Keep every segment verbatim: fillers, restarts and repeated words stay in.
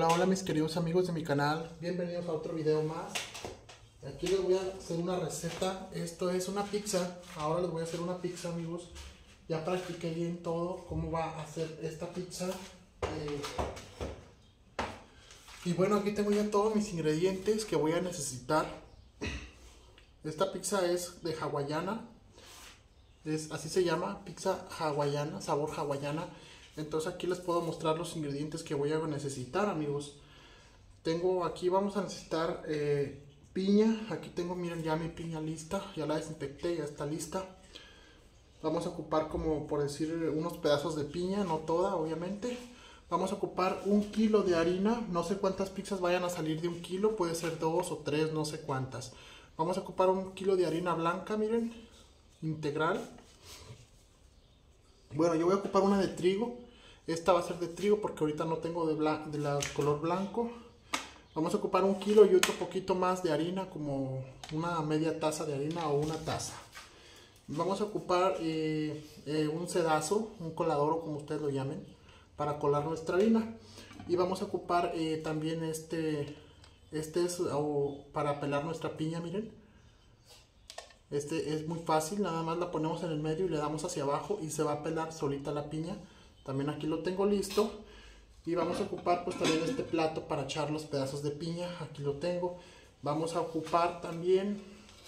Hola, hola mis queridos amigos de mi canal, bienvenidos a otro video más. Aquí les voy a hacer una receta. Esto es una pizza. Ahora les voy a hacer una pizza, amigos. Ya practiqué bien todo, cómo va a hacer esta pizza. eh, Y bueno, aquí tengo ya todos mis ingredientes que voy a necesitar. Esta pizza es de hawaiana, es, así se llama, pizza hawaiana, sabor hawaiana. Entonces aquí les puedo mostrar los ingredientes que voy a necesitar, amigos. Tengo aquí, vamos a necesitar eh, piña. Aquí tengo, miren, ya mi piña lista, ya la desinfecté, ya está lista. Vamos a ocupar, como por decir, unos pedazos de piña, no toda, obviamente. Vamos a ocupar un kilo de harina. No sé cuántas pizzas vayan a salir de un kilo, puede ser dos o tres, no sé cuántas. Vamos a ocupar un kilo de harina blanca, miren, integral. Bueno, yo voy a ocupar una de trigo. Esta va a ser de trigo porque ahorita no tengo de, blan de la color blanco. Vamos a ocupar un kilo y otro poquito más de harina, como una media taza de harina o una taza. Vamos a ocupar eh, eh, un sedazo, un colador o como ustedes lo llamen, para colar nuestra harina. Y vamos a ocupar eh, también este, este es o, para pelar nuestra piña, miren. Este es muy fácil, nada más la ponemos en el medio y le damos hacia abajo y se va a pelar solita la piña. También aquí lo tengo listo. Y vamos a ocupar pues también este plato para echar los pedazos de piña. Aquí lo tengo. Vamos a ocupar también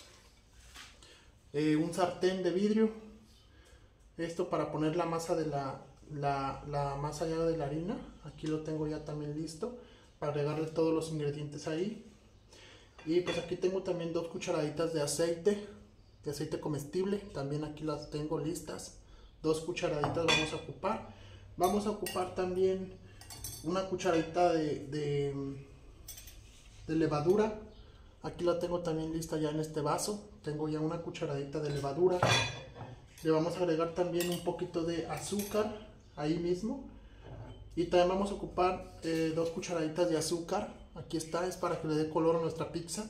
eh, un sartén de vidrio. Esto para poner la masa de la, la, la masa ya de la harina. Aquí lo tengo ya también listo para agregarle todos los ingredientes ahí. Y pues aquí tengo también dos cucharaditas de aceite, de aceite comestible. También aquí las tengo listas. Dos cucharaditas vamos a ocupar. Vamos a ocupar también una cucharadita de, de, de levadura. Aquí la tengo también lista ya en este vaso. Tengo ya una cucharadita de levadura. Le vamos a agregar también un poquito de azúcar ahí mismo. Y también vamos a ocupar eh, dos cucharaditas de azúcar. Aquí está, es para que le dé color a nuestra pizza.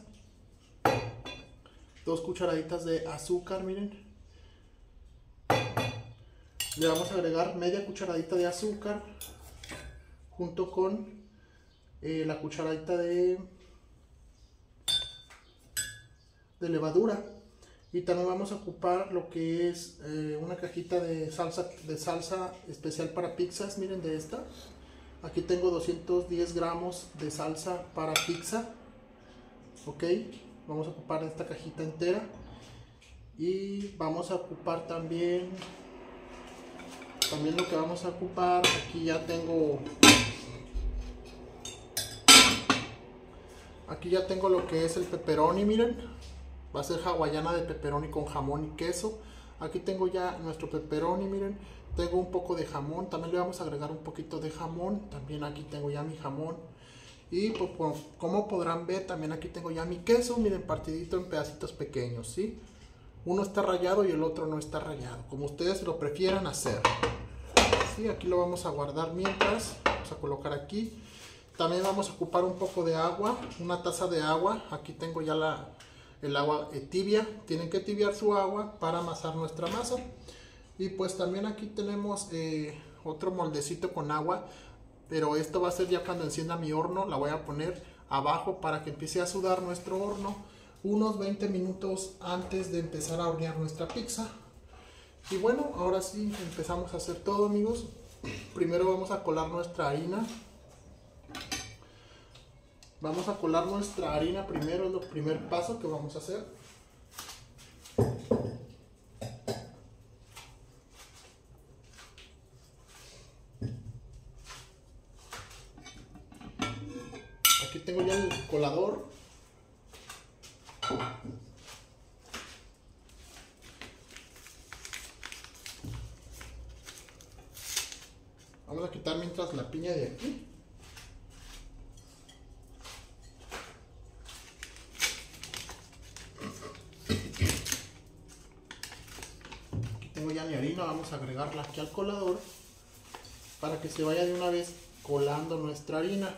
Dos cucharaditas de azúcar, miren. Le vamos a agregar media cucharadita de azúcar junto con eh, la cucharadita de, de levadura. Y también vamos a ocupar lo que es eh, una cajita de salsa, de salsa especial para pizzas, miren, de esta. Aquí tengo doscientos diez gramos de salsa para pizza. Ok, vamos a ocupar esta cajita entera. Y vamos a ocupar también, también lo que vamos a ocupar, aquí ya tengo... Aquí ya tengo lo que es el pepperoni, miren. Va a ser hawaiana de pepperoni con jamón y queso. Aquí tengo ya nuestro pepperoni, miren. Tengo un poco de jamón. También le vamos a agregar un poquito de jamón. También aquí tengo ya mi jamón. Y pues, como podrán ver, también aquí tengo ya mi queso. Miren, partidito en pedacitos pequeños, ¿sí? Uno está rallado y el otro no está rallado, como ustedes lo prefieran hacer. Sí, aquí lo vamos a guardar mientras. Vamos a colocar aquí. También vamos a ocupar un poco de agua, una taza de agua. Aquí tengo ya la, el agua eh, tibia. Tienen que tibiar su agua para amasar nuestra masa. Y pues también aquí tenemos eh, otro moldecito con agua. Pero esto va a ser ya cuando encienda mi horno. La voy a poner abajo para que empiece a sudar nuestro horno unos veinte minutos antes de empezar a hornear nuestra pizza. Y bueno, ahora sí empezamos a hacer todo, amigos. Primero vamos a colar nuestra harina. Vamos a colar nuestra harina primero, es el primer paso que vamos a hacer. Aquí tengo ya el colador. Vamos a quitar mientras la piña de aquí. Tengo ya mi harina, vamos a agregarla aquí al colador para que se vaya de una vez colando nuestra harina.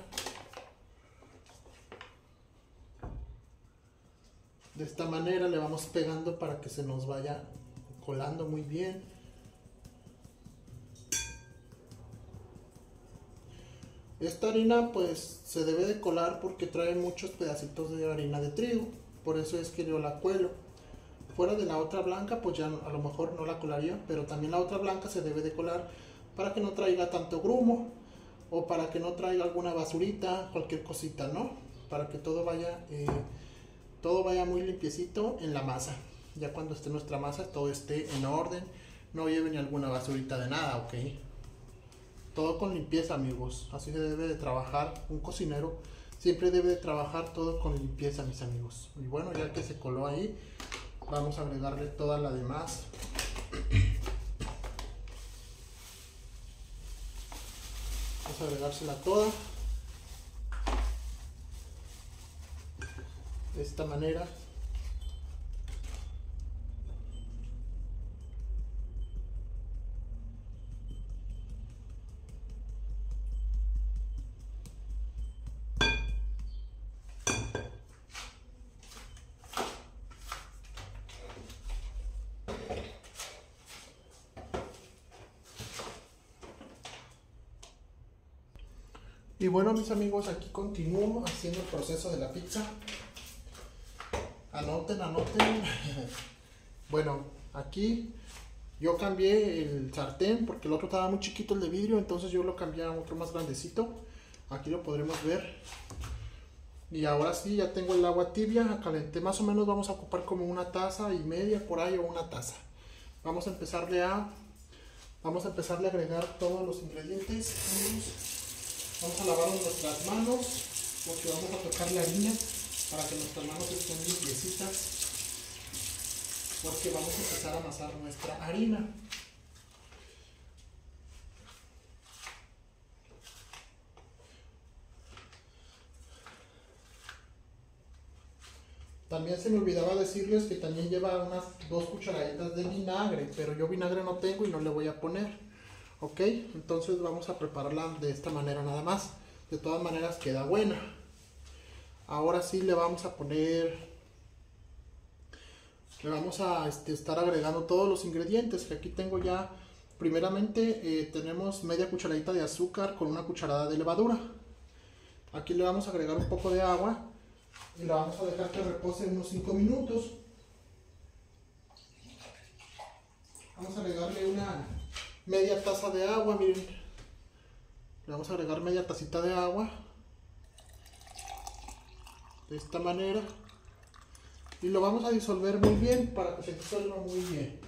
De esta manera le vamos pegando para que se nos vaya colando muy bien. Esta harina pues se debe de colar porque trae muchos pedacitos de harina de trigo, por eso es que yo la cuelo. Fuera de la otra blanca pues ya a lo mejor no la colaría, pero también la otra blanca se debe de colar para que no traiga tanto grumo o para que no traiga alguna basurita, cualquier cosita, ¿no? Para que todo vaya, eh, todo vaya muy limpiecito en la masa. Ya cuando esté nuestra masa todo esté en orden, no lleve ni alguna basurita de nada, ¿ok? Todo con limpieza, amigos, así se debe de trabajar un cocinero, siempre debe de trabajar todo con limpieza, mis amigos. Y bueno, ya que se coló ahí, vamos a agregarle toda la demás. Vamos a agregársela toda de esta manera. Y bueno, mis amigos, aquí continúo haciendo el proceso de la pizza. Anoten, anoten. Bueno, aquí yo cambié el sartén porque el otro estaba muy chiquito, el de vidrio, entonces yo lo cambié a otro más grandecito. Aquí lo podremos ver. Y ahora sí, ya tengo el agua tibia, calenté más o menos, vamos a ocupar como una taza y media por ahí o una taza. Vamos a empezarle a, vamos a empezarle a agregar todos los ingredientes. Vamos a lavar nuestras manos porque vamos a tocar la harina para que nuestras manos estén limpiecitas, porque vamos a empezar a amasar nuestra harina. También se me olvidaba decirles que también lleva unas dos cucharaditas de vinagre, pero yo vinagre no tengo y no le voy a poner. Ok, entonces vamos a prepararla de esta manera nada más. De todas maneras queda buena. Ahora sí le vamos a poner, le vamos a este, estar agregando todos los ingredientes que aquí tengo ya. Primeramente eh, tenemos media cucharadita de azúcar con una cucharada de levadura. Aquí le vamos a agregar un poco de agua y la vamos a dejar que repose unos cinco minutos. Vamos a agregarle una media taza de agua, miren. Le vamos a agregar media tacita de agua. De esta manera. Y lo vamos a disolver muy bien para que se disuelva muy bien.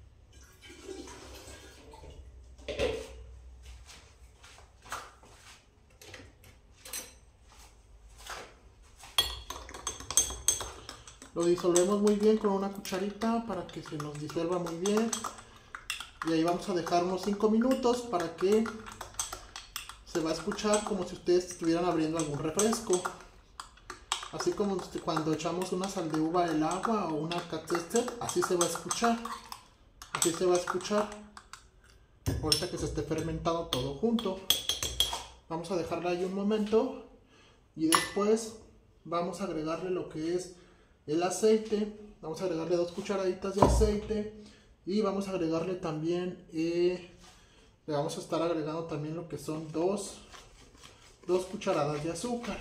Lo disolvemos muy bien con una cucharita para que se nos disuelva muy bien. Y ahí vamos a dejar unos cinco minutos para que se va a escuchar como si ustedes estuvieran abriendo algún refresco. Así como cuando echamos una sal de uva al agua o una Alka-Seltzer, así se va a escuchar. Así se va a escuchar. Ahorita que se esté fermentando todo junto. Vamos a dejarla ahí un momento. Y después vamos a agregarle lo que es el aceite. Vamos a agregarle dos cucharaditas de aceite. Y vamos a agregarle también, eh, le vamos a estar agregando también lo que son dos, dos cucharadas de azúcar.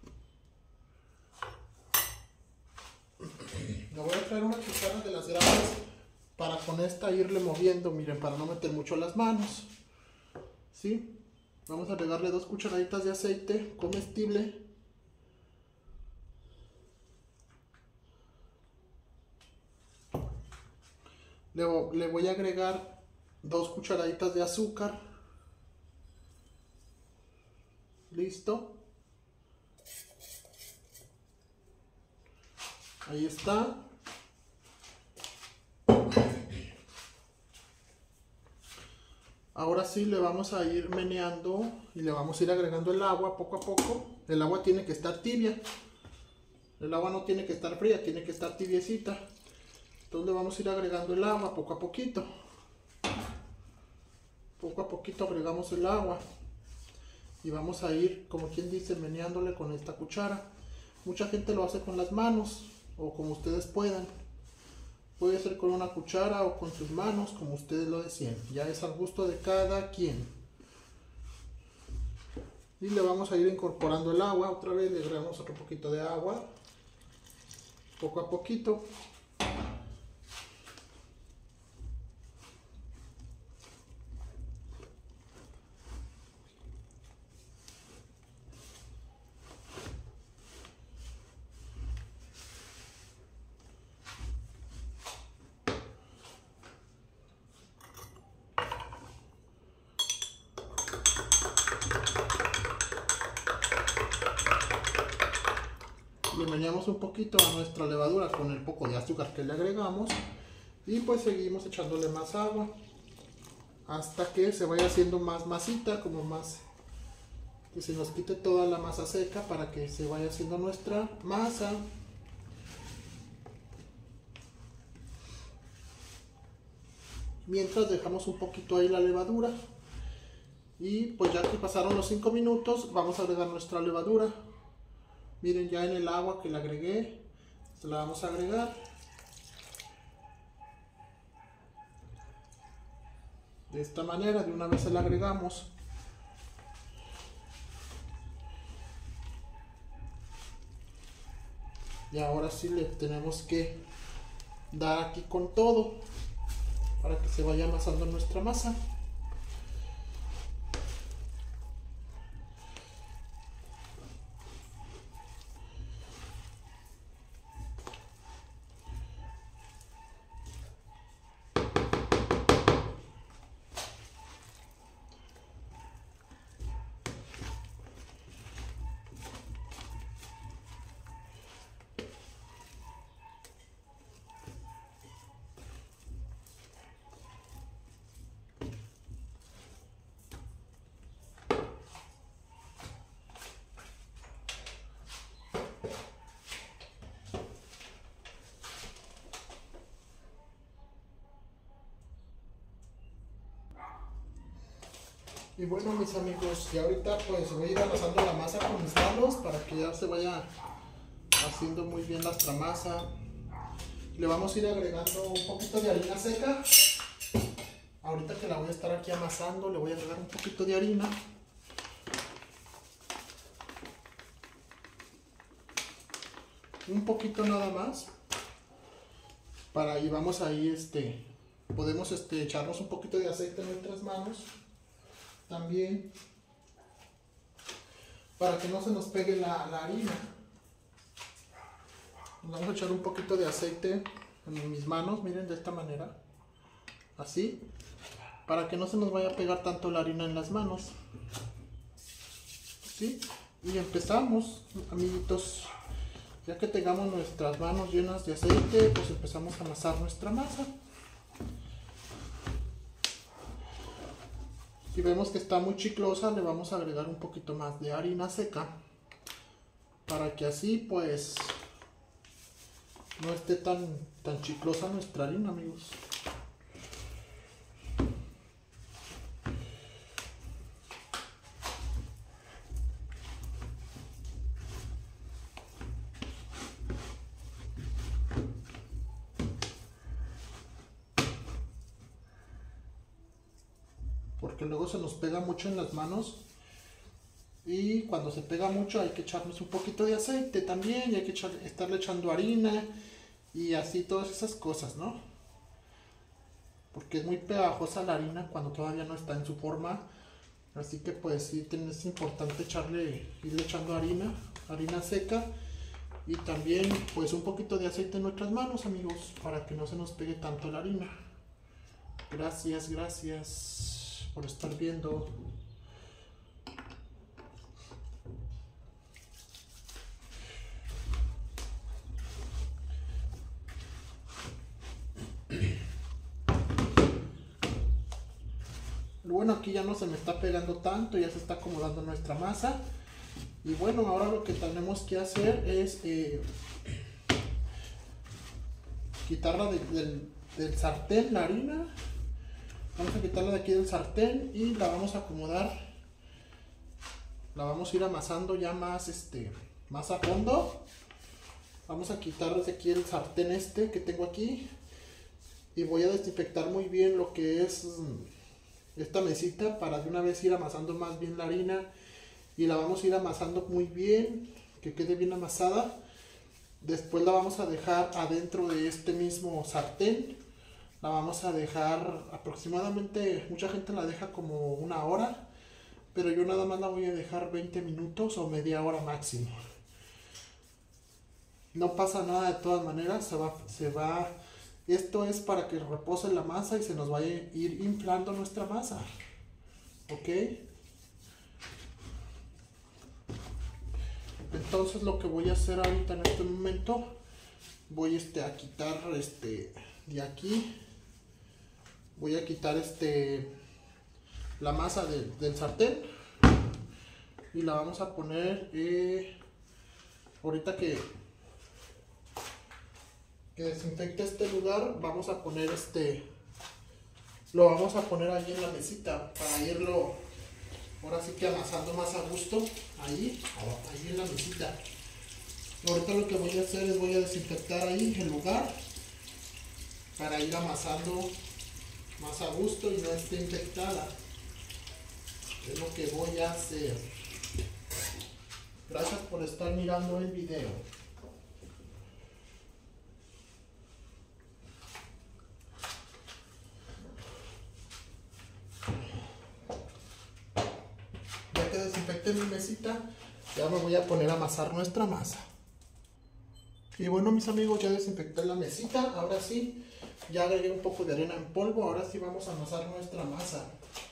Le voy a traer una cuchara de las grandes para con esta irle moviendo, miren, para no meter mucho las manos. ¿Sí? Vamos a agregarle dos cucharaditas de aceite comestible. Le, le voy a agregar dos cucharaditas de azúcar. Listo. Ahí está. Ahora sí le vamos a ir meneando y le vamos a ir agregando el agua poco a poco. El agua tiene que estar tibia. El agua no tiene que estar fría, tiene que estar tibiecita. Entonces vamos a ir agregando el agua poco a poquito. Poco a poquito agregamos el agua. Y vamos a ir, como quien dice, meneándole con esta cuchara. Mucha gente lo hace con las manos o como ustedes puedan. Puede ser con una cuchara o con sus manos, como ustedes lo decían. Ya es al gusto de cada quien. Y le vamos a ir incorporando el agua. Otra vez le agregamos otro poquito de agua. Poco a poquito. Le meneamos un poquito a nuestra levadura con el poco de azúcar que le agregamos y pues seguimos echándole más agua hasta que se vaya haciendo más masita, como más que se nos quite toda la masa seca para que se vaya haciendo nuestra masa. Mientras dejamos un poquito ahí la levadura y pues ya que pasaron los cinco minutos vamos a agregar nuestra levadura. Miren, ya en el agua que le agregué, se la vamos a agregar. De esta manera, de una vez se la agregamos. Y ahora sí le tenemos que dar aquí con todo para que se vaya amasando nuestra masa. Y bueno, mis amigos, y ahorita pues voy a ir amasando la masa con mis manos para que ya se vaya haciendo muy bien nuestra masa. Le vamos a ir agregando un poquito de harina seca. Ahorita que la voy a estar aquí amasando, le voy a agregar un poquito de harina. Un poquito nada más. Para ahí vamos ahí, este, podemos este, echarnos un poquito de aceite en nuestras manos. También para que no se nos pegue la, la harina. Nos vamos a echar un poquito de aceite en mis manos, miren, de esta manera, así, para que no se nos vaya a pegar tanto la harina en las manos. ¿Sí? Y empezamos, amiguitos. Ya que tengamos nuestras manos llenas de aceite, pues empezamos a amasar nuestra masa. Si vemos que está muy chiclosa, le vamos a agregar un poquito más de harina seca para que así pues no esté tan, tan chiclosa nuestra harina, amigos. Porque luego se nos pega mucho en las manos y cuando se pega mucho hay que echarnos un poquito de aceite también y hay que echar, estarle echando harina y así todas esas cosas, ¿no? Porque es muy pegajosa la harina cuando todavía no está en su forma, así que pues sí es importante echarle, irle echando harina, harina seca y también pues un poquito de aceite en nuestras manos, amigos, para que no se nos pegue tanto la harina. Gracias, gracias por estar viendo. Bueno, aquí ya no se me está pegando tanto, ya se está acomodando nuestra masa. Y bueno, ahora lo que tenemos que hacer es eh, quitarla de, del, del sartén, la harina. Vamos a quitarla de aquí del sartén y la vamos a acomodar. La vamos a ir amasando ya más, este, más a fondo. Vamos a quitar desde aquí el sartén este que tengo aquí. Y voy a desinfectar muy bien lo que es esta mesita para de una vez ir amasando más bien la harina y la vamos a ir amasando muy bien, que quede bien amasada. Después la vamos a dejar adentro de este mismo sartén. La vamos a dejar aproximadamente, mucha gente la deja como una hora, pero yo nada más la voy a dejar veinte minutos o media hora máximo. No pasa nada de todas maneras, se va, se va, esto es para que repose la masa y se nos vaya a ir inflando nuestra masa, ¿ok? Entonces lo que voy a hacer ahorita en este momento, voy este, a quitar este, de aquí, voy a quitar este, la masa de, del sartén y la vamos a poner, eh, ahorita que que desinfecte este lugar, vamos a poner este, lo vamos a poner ahí en la mesita para irlo, ahora sí que amasando más a gusto, ahí, ahí en la mesita. Ahorita lo que voy a hacer es voy a desinfectar ahí el lugar para ir amasando más a gusto y no esté infectada. Es lo que voy a hacer. Gracias por estar mirando el video. Ya que desinfecté mi mesita, ya me voy a poner a amasar nuestra masa. Y bueno, mis amigos, ya desinfecté la mesita. Ahora sí, ya agregué un poco de arena en polvo. Ahora sí vamos a amasar nuestra masa.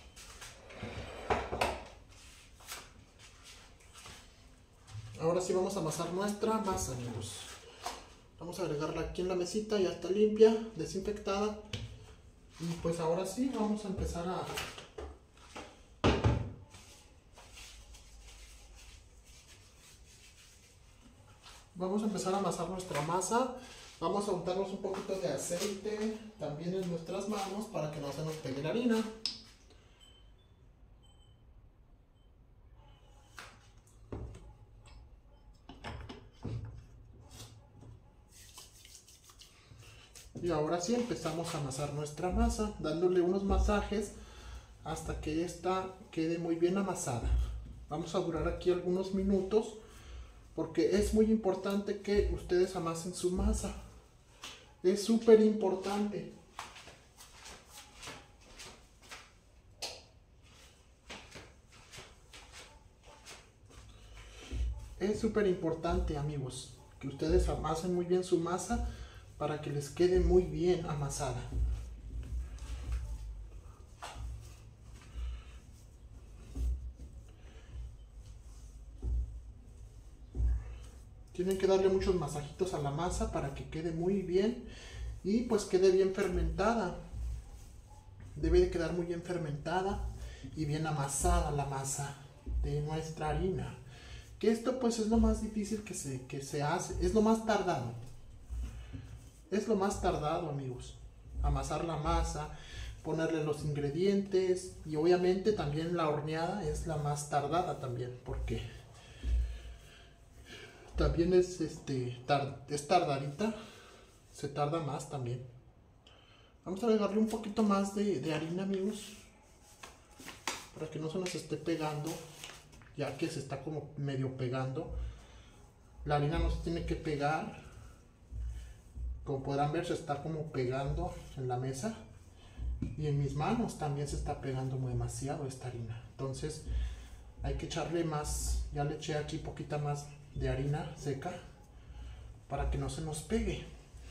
Ahora sí vamos a amasar nuestra masa, amigos. Vamos a agregarla aquí en la mesita, ya está limpia, desinfectada. Y pues ahora sí vamos a empezar a... Vamos a empezar a amasar nuestra masa. Vamos a untarnos un poquito de aceite también en nuestras manos para que no se nos pegue la harina. Y ahora sí empezamos a amasar nuestra masa, dándole unos masajes hasta que esta quede muy bien amasada. Vamos a durar aquí algunos minutos porque es muy importante que ustedes amasen su masa. Es súper importante. Es súper importante, amigos, que ustedes amasen muy bien su masa para que les quede muy bien amasada. Tienen que darle muchos masajitos a la masa para que quede muy bien y pues quede bien fermentada. Debe de quedar muy bien fermentada y bien amasada la masa de nuestra harina. Que esto pues es lo más difícil que se, que se hace, es lo más tardado. Es lo más tardado, amigos. Amasar la masa, ponerle los ingredientes y obviamente también la horneada es la más tardada también, porque también es, este, tar, es tardadita, se tarda más también. Vamos a agregarle un poquito más de, de harina, amigos, para que no se nos esté pegando, ya que se está como medio pegando. La harina no se tiene que pegar. Como podrán ver, se está como pegando en la mesa y en mis manos también se está pegando muy demasiado esta harina. Entonces hay que echarle más, ya le eché aquí poquita más de harina seca para que no se nos pegue.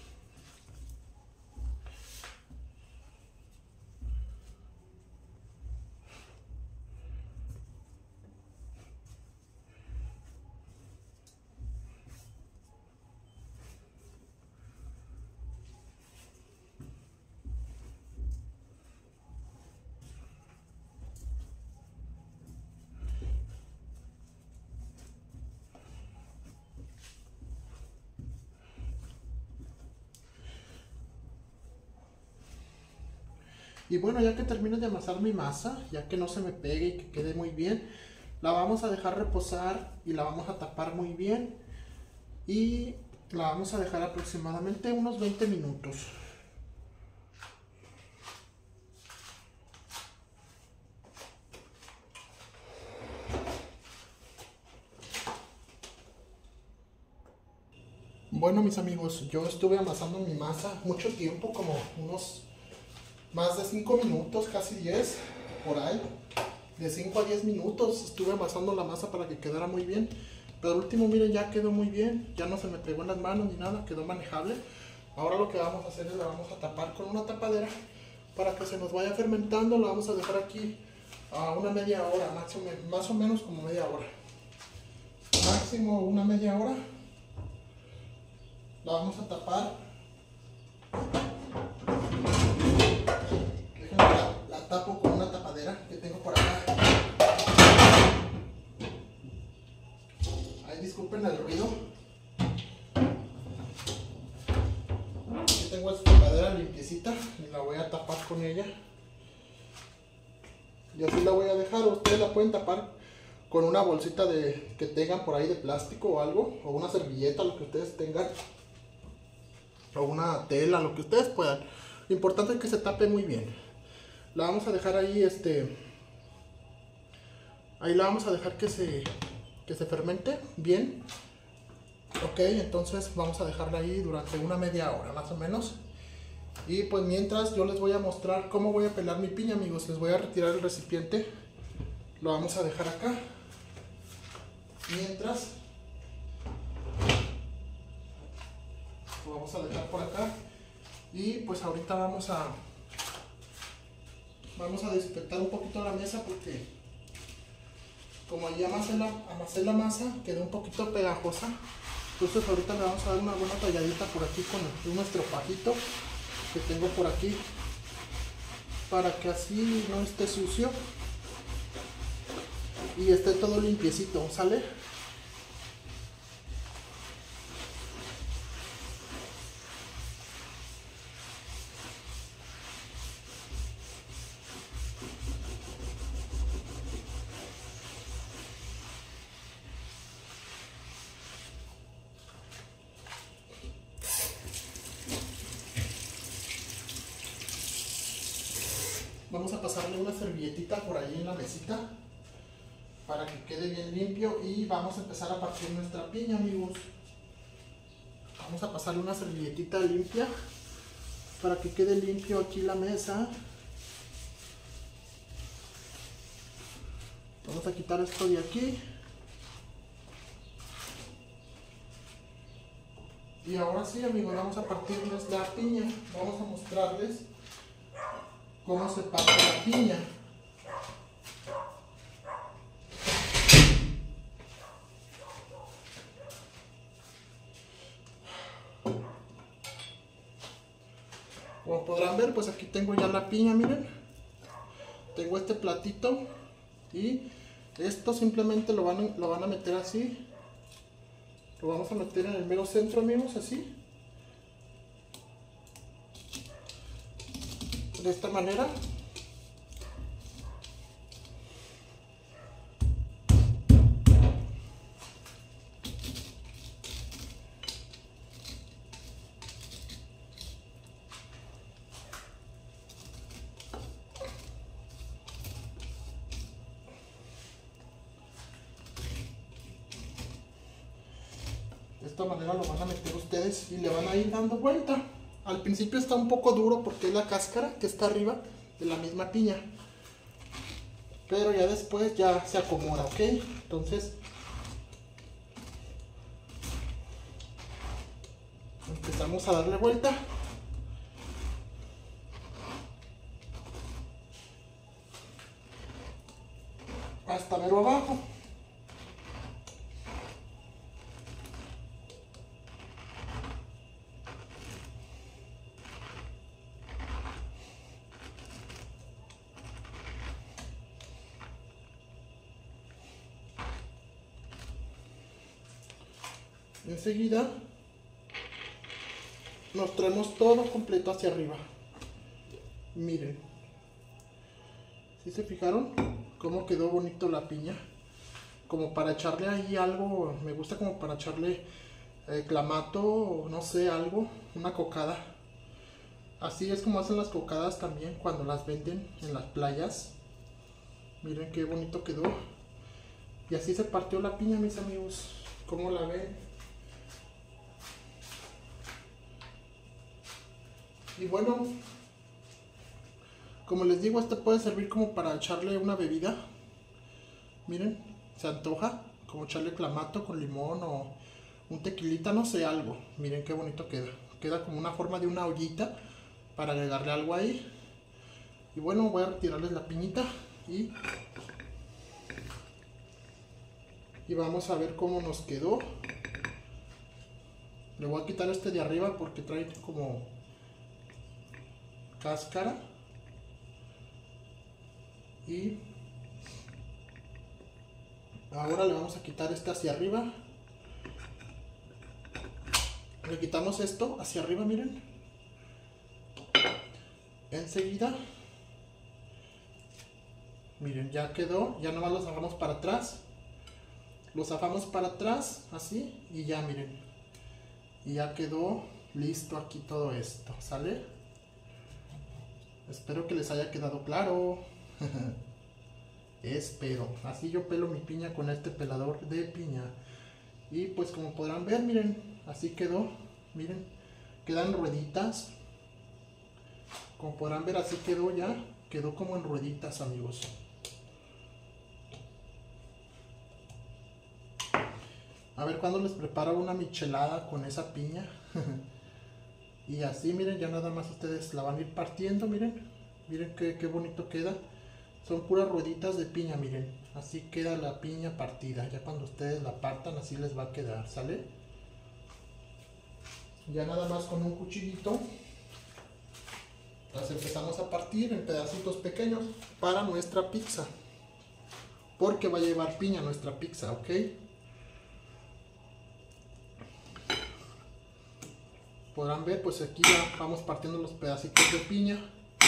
Y bueno, ya que termine de amasar mi masa, ya que no se me pegue y que quede muy bien, la vamos a dejar reposar y la vamos a tapar muy bien. Y la vamos a dejar aproximadamente unos veinte minutos. Bueno, mis amigos, yo estuve amasando mi masa mucho tiempo, como unos más de cinco minutos, casi diez, por ahí. De cinco a diez minutos estuve amasando la masa para que quedara muy bien. Pero al último, miren, ya quedó muy bien. Ya no se me pegó en las manos ni nada, quedó manejable. Ahora lo que vamos a hacer es la vamos a tapar con una tapadera para que se nos vaya fermentando. La vamos a dejar aquí a una media hora, más o menos, más o menos como media hora. Máximo una media hora. La vamos a tapar. Déjenme la, la tapo con una tapadera que tengo por acá. Ahí disculpen el ruido. Aquí tengo esta tapadera limpiecita y la voy a tapar con ella. Y así la voy a dejar. Ustedes la pueden tapar con una bolsita de, que tengan por ahí de plástico o algo, o una servilleta, lo que ustedes tengan, o una tela, lo que ustedes puedan. Lo importante es que se tape muy bien. La vamos a dejar ahí, este, ahí la vamos a dejar que se, que se fermente bien. Ok, entonces vamos a dejarla ahí durante una media hora más o menos. Y pues mientras yo les voy a mostrar cómo voy a pelar mi piña, amigos. Les voy a retirar el recipiente, lo vamos a dejar acá. Mientras lo vamos a dejar por acá. Y pues ahorita vamos a vamos a desinfectar un poquito la mesa, porque como ya amasé la, amasé la masa, quedó un poquito pegajosa. Entonces ahorita le vamos a dar una buena talladita por aquí con nuestro pajito que tengo por aquí, para que así no esté sucio y esté todo limpiecito, ¿sale? Vamos a pasarle una servilletita por ahí en la mesita para que quede bien limpio, y vamos a empezar a partir nuestra piña, amigos. Vamos a pasarle una servilletita limpia para que quede limpio aquí la mesa. Vamos a quitar esto de aquí. Y ahora sí, amigos, vamos a partirles la piña. Vamos a mostrarles cómo se parte la piña. Como podrán ver, pues aquí tengo ya la piña, miren. Tengo este platito y esto simplemente lo van a, lo van a meter así. Lo vamos a meter en el mero centro, amigos, así. De esta manera. De esta manera lo van a meter ustedes y le van a ir dando vuelta. Al principio está un poco duro porque es la cáscara que está arriba de la misma piña, pero ya después ya se acomoda, ¿ok? Entonces empezamos a darle vuelta. Hasta mero abajo. Enseguida nos traemos todo completo hacia arriba. Miren, ¿sí se fijaron cómo quedó bonito la piña? Como para echarle ahí algo, me gusta como para echarle eh, clamato o no sé, algo, una cocada. Así es como hacen las cocadas también cuando las venden en las playas. Miren qué bonito quedó. Y así se partió la piña, mis amigos. ¿Cómo la ven? Y bueno, como les digo, este puede servir como para echarle una bebida. Miren, se antoja como echarle clamato con limón o un tequilita, no sé, algo. Miren qué bonito queda. Queda como una forma de una ollita para agregarle algo ahí. Y bueno, voy a retirarles la piñita y, y vamos a ver cómo nos quedó. Le voy a quitar este de arriba porque trae como cáscara. Y ahora le vamos a quitar este hacia arriba. Le quitamos esto hacia arriba, miren. Enseguida, miren, ya quedó. Ya nomás lo zafamos para atrás. Lo zafamos para atrás, así. Y ya, miren. Y ya quedó listo aquí todo esto, ¿sale? Espero que les haya quedado claro. Espero. Así yo pelo mi piña con este pelador de piña. Y pues como podrán ver, miren, así quedó. Miren, quedan rueditas. Como podrán ver, así quedó ya. Quedó como en rueditas, amigos. A ver cuándo les preparo una michelada con esa piña. Y así, miren, ya nada más ustedes la van a ir partiendo, miren. Miren qué, qué bonito queda. Son puras rueditas de piña, miren. Así queda la piña partida. Ya cuando ustedes la partan, así les va a quedar, ¿sale? Ya nada más con un cuchillito las empezamos a partir en pedacitos pequeños para nuestra pizza. Porque va a llevar piña nuestra pizza, ¿ok? Podrán ver, pues aquí ya vamos partiendo los pedacitos de piña.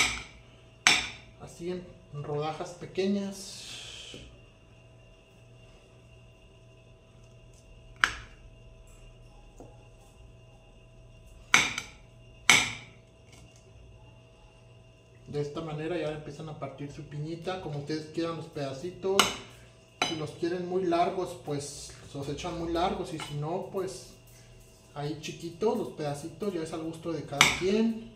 Así en rodajas pequeñas. De esta manera ya empiezan a partir su piñita, como ustedes quieran los pedacitos. Si los quieren muy largos, pues los echan muy largos, y si no, pues ahí chiquitos los pedacitos, ya es al gusto de cada quien.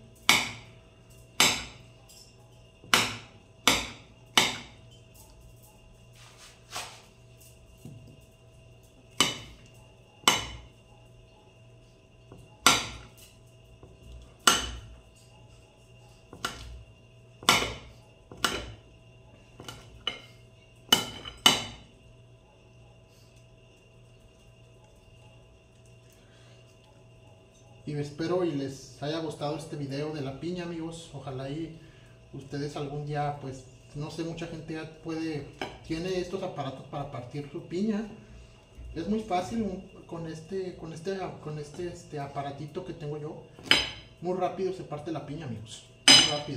Y espero y les haya gustado este video de la piña, amigos. Ojalá y ustedes algún día, pues, no sé, mucha gente ya puede, tiene estos aparatos para partir su piña. Es muy fácil con este, con este, con este, este aparatito que tengo yo. Muy rápido se parte la piña, amigos. Muy rápido.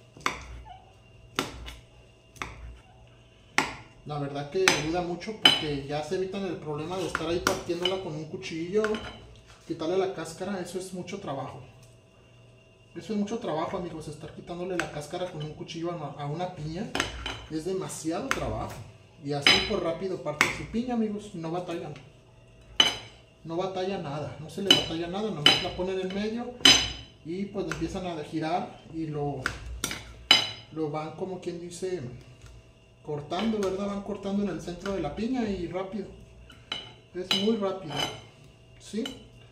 La verdad que ayuda mucho porque ya se evitan el problema de estar ahí partiéndola con un cuchillo. Quitarle la cáscara, eso es mucho trabajo. Eso es mucho trabajo, amigos. Estar quitándole la cáscara con un cuchillo a una piña es demasiado trabajo. Y así por rápido parten su piña, amigos. No batallan. No batalla nada. No se le batalla nada. Nomás la ponen en medio y pues empiezan a girar y lo, lo van, como quien dice, cortando, ¿verdad? Van cortando en el centro de la piña y rápido. Es muy rápido. ¿Sí?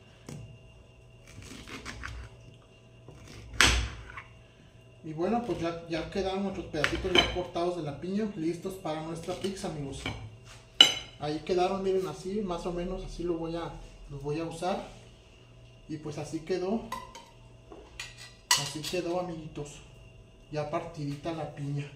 Y bueno, pues ya, ya quedaron nuestros pedacitos ya cortados de la piña, listos para nuestra pizza, amigos. Ahí quedaron, miren, así, más o menos, así lo voy a, los voy a usar. Y pues así quedó. Así quedó, amiguitos. Ya partidita la piña.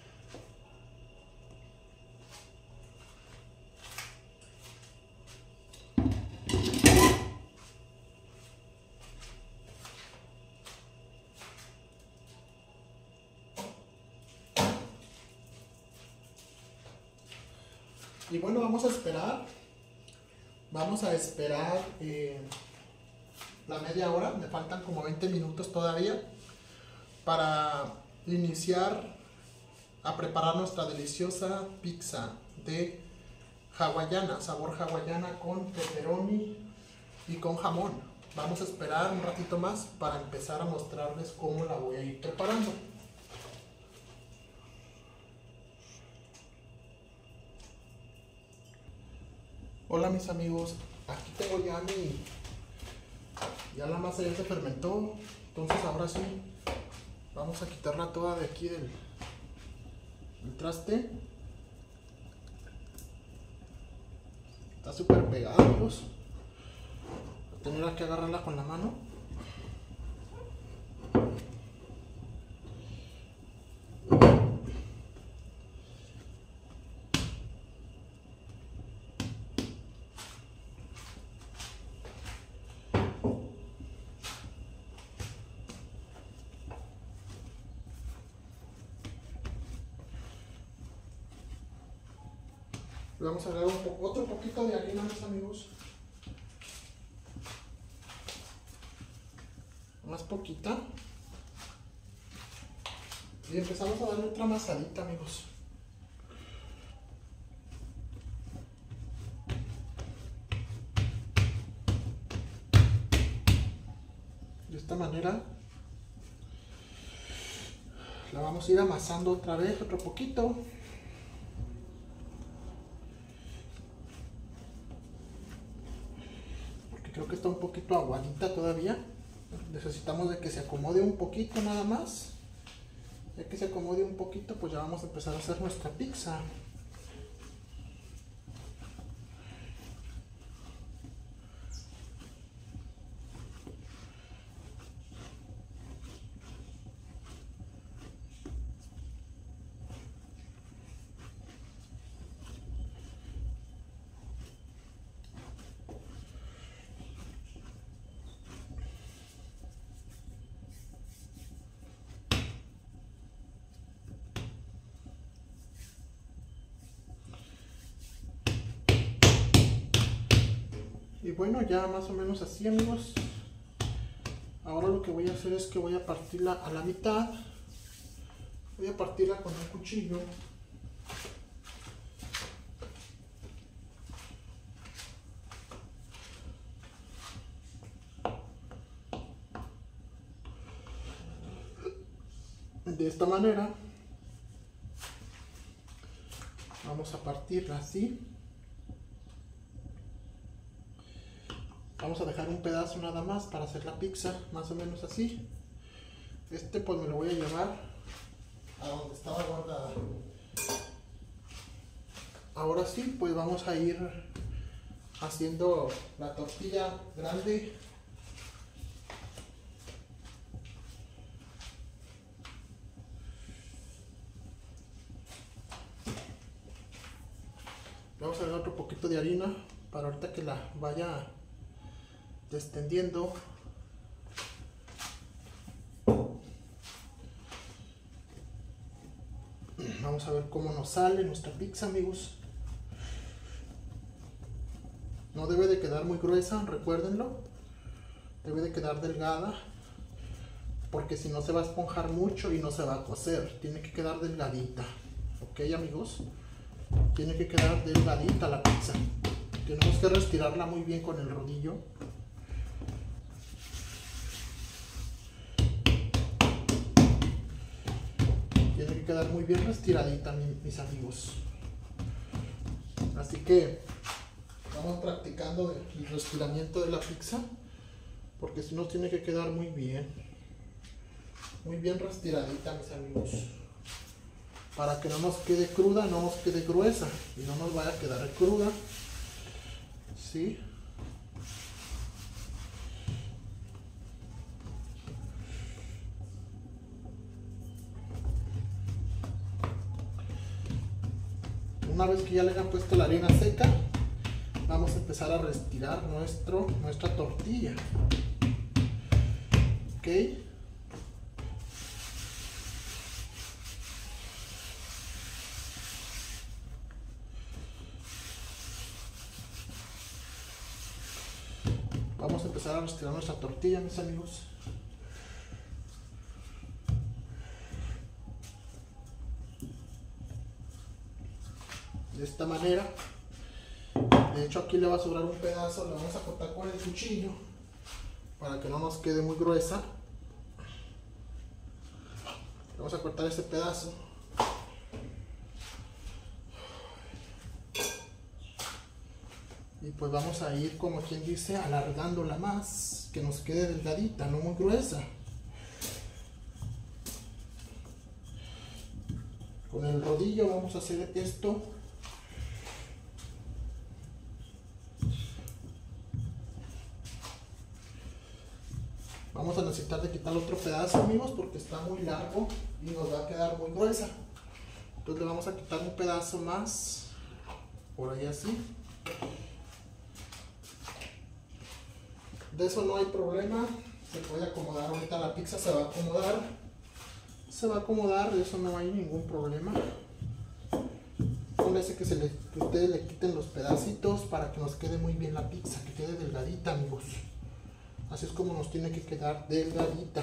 Y bueno, vamos a esperar, vamos a esperar eh, la media hora, me faltan como veinte minutos todavía para iniciar a preparar nuestra deliciosa pizza de hawaiana, sabor hawaiana con pepperoni y con jamón. vamos a esperar un ratito más para empezar a mostrarles cómo la voy a ir preparando. Hola mis amigos, aquí tengo ya mi, ya la masa ya se fermentó, entonces ahora sí vamos a quitarla toda de aquí del, del traste. Está súper pegada, amigos. Voy a tener que agarrarla con la mano. Le vamos a agregar un po otro poquito de harina, mis amigos. Más poquita. Y empezamos a darle otra amasadita, amigos. De esta manera la vamos a ir amasando otra vez, otro poquito. Creo que está un poquito aguadita todavía. Necesitamos de que se acomode un poquito nada más. Ya que se acomode un poquito, pues ya vamos a empezar a hacer nuestra pizza. Y bueno, ya más o menos así, amigos. Ahora lo que voy a hacer es que voy a partirla a la mitad. Voy a partirla con un cuchillo. De esta manera. Vamos a partirla así. Vamos a dejar un pedazo nada más para hacer la pizza, más o menos así. Este pues me lo voy a llevar a donde estaba guardada. Ahora sí, pues vamos a ir haciendo la tortilla grande. Vamos a agregar otro poquito de harina para ahorita que la vaya descendiendo. Vamos a ver cómo nos sale nuestra pizza, amigos. No debe de quedar muy gruesa, recuérdenlo. Debe de quedar delgada, porque si no se va a esponjar mucho y no se va a cocer. Tiene que quedar delgadita. Ok, amigos, tiene que quedar delgadita la pizza. Tenemos que retirarla muy bien con el rodillo. Tiene que quedar muy bien restiradita, mis amigos. Así que vamos practicando el restiramiento de la pizza, porque si no tiene que quedar muy bien, muy bien restiradita, mis amigos, para que no nos quede cruda, no nos quede gruesa y no nos vaya a quedar cruda. ¿Sí? Una vez que ya le hayan puesto la harina seca, vamos a empezar a retirar nuestro, nuestra tortilla. ¿Ok? Vamos a empezar a retirar nuestra tortilla, mis amigos. De esta manera. De hecho, aquí le va a sobrar un pedazo, le vamos a cortar con el cuchillo para que no nos quede muy gruesa. Vamos a cortar este pedazo. Y pues vamos a ir, como quien dice, alargándola más, que nos quede delgadita, no muy gruesa. Con el rodillo vamos a hacer esto. Vamos a necesitar de quitar otro pedazo, amigos, porque está muy largo y nos va a quedar muy gruesa. Entonces le vamos a quitar un pedazo más, por ahí así. De eso no hay problema, se puede acomodar, ahorita la pizza se va a acomodar. Se va a acomodar, de eso no hay ningún problema. Póngase que, se le, que ustedes le quiten los pedacitos para que nos quede muy bien la pizza, que quede delgadita, amigos. Así es como nos tiene que quedar delgadita.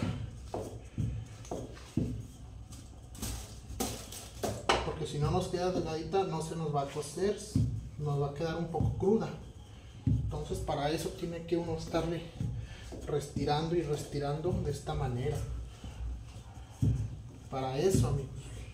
Porque si no nos queda delgadita no se nos va a cocer, nos va a quedar un poco cruda. Entonces para eso tiene que uno estarle restirando y restirando de esta manera. Para eso, amigos.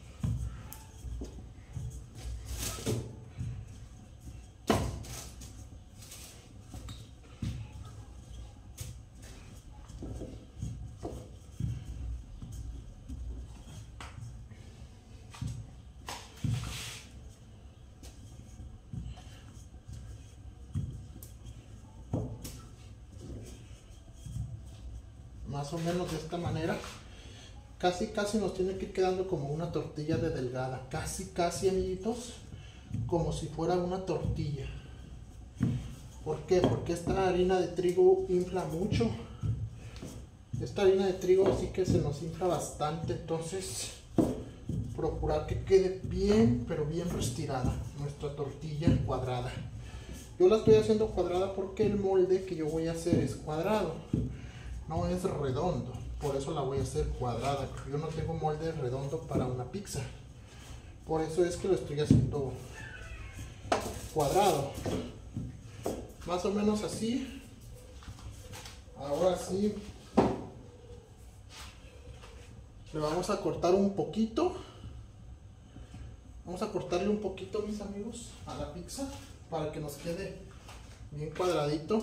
Más o menos de esta manera. Casi casi nos tiene que ir quedando como una tortilla de delgada. Casi casi, amiguitos, como si fuera una tortilla. ¿Por qué? Porque esta harina de trigo infla mucho. Esta harina de trigo sí que se nos infla bastante. Entonces procurar que quede bien, pero bien restirada nuestra tortilla cuadrada. Yo la estoy haciendo cuadrada porque el molde que yo voy a hacer es cuadrado, no es redondo. Por eso la voy a hacer cuadrada. Yo no tengo molde redondo para una pizza. Por eso es que lo estoy haciendo cuadrado. Más o menos así. Ahora sí. Le vamos a cortar un poquito. Vamos a cortarle un poquito, mis amigos, a la pizza para que nos quede bien cuadradito.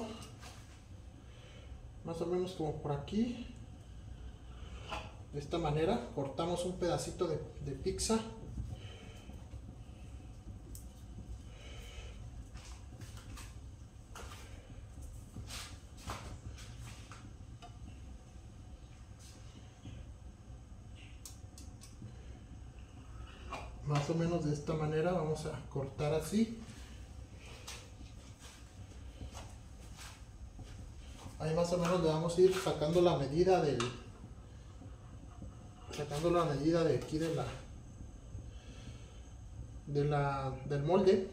Más o menos como por aquí. De esta manera cortamos un pedacito de, de pizza. Más o menos de esta manera vamos a cortar así. Ahí más o menos le vamos a ir sacando la medida del sacando la medida de aquí de la de la del molde.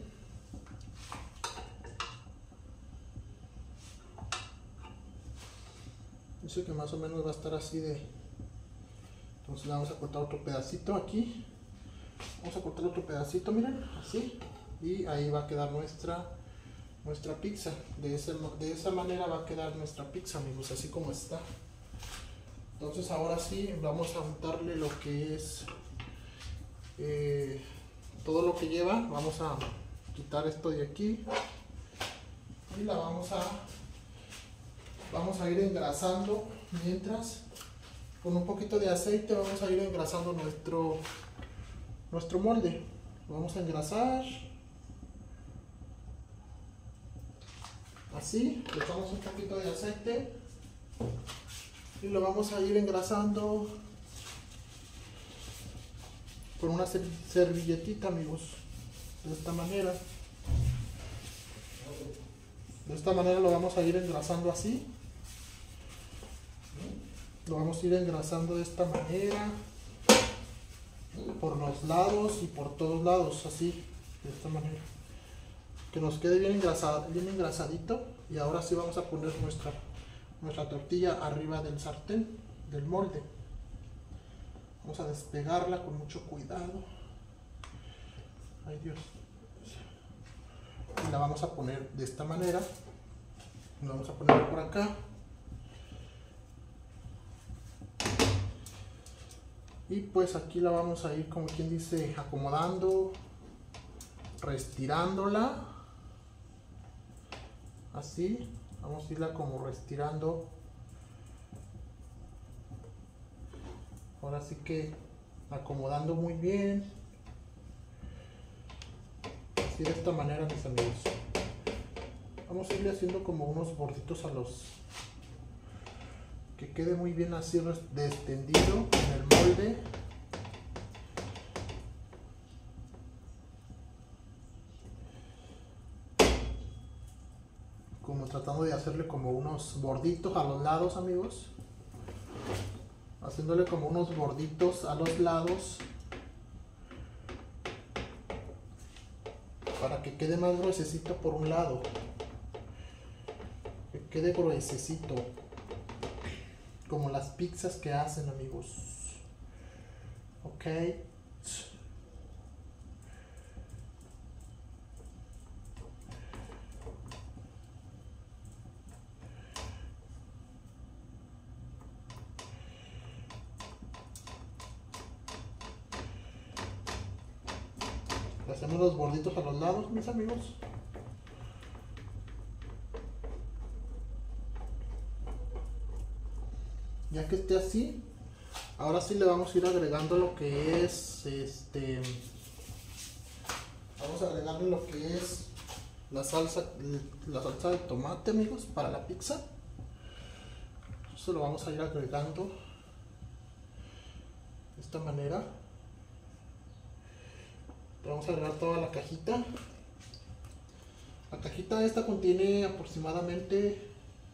Dice que más o menos va a estar así de. Entonces le vamos a cortar otro pedacito aquí. Vamos a cortar otro pedacito, miren, así. Y ahí va a quedar nuestra nuestra pizza. De, ese, de esa manera va a quedar nuestra pizza, amigos, así como está. Entonces ahora sí vamos a untarle lo que es eh, todo lo que lleva. Vamos a quitar esto de aquí y la vamos a vamos a ir engrasando mientras con un poquito de aceite. Vamos a ir engrasando nuestro nuestro molde. Vamos a engrasar así, le echamos un poquito de aceite y lo vamos a ir engrasando con una servilletita, amigos, de esta manera. De esta manera lo vamos a ir engrasando así. Lo vamos a ir engrasando de esta manera, por los lados y por todos lados, así, de esta manera. Que nos quede bien engrasado, bien engrasadito. Y ahora sí vamos a poner nuestra nuestra tortilla arriba del sartén, del molde. Vamos a despegarla con mucho cuidado. Ay, Dios. Y la vamos a poner de esta manera. La vamos a poner por acá. Y pues aquí la vamos a ir, como quien dice, acomodando, reestirándola. Así, vamos a irla como reestirando. Ahora sí que acomodando muy bien. Así de esta manera, mis amigos. Vamos a irle haciendo como unos borditos a los... que quede muy bien así extendido en el molde. Como tratando de hacerle como unos borditos a los lados, amigos. Haciéndole como unos borditos a los lados. Para que quede más gruesecito por un lado. Que quede gruesecito. Como las pizzas que hacen, amigos. Ok. Le hacemos los borditos a los lados, mis amigos. Ya que esté así, ahora sí le vamos a ir agregando lo que es este vamos a agregarle lo que es la salsa la salsa de tomate, amigos, para la pizza. Eso lo vamos a ir agregando de esta manera. Vamos a agregar toda la cajita. La cajita esta contiene aproximadamente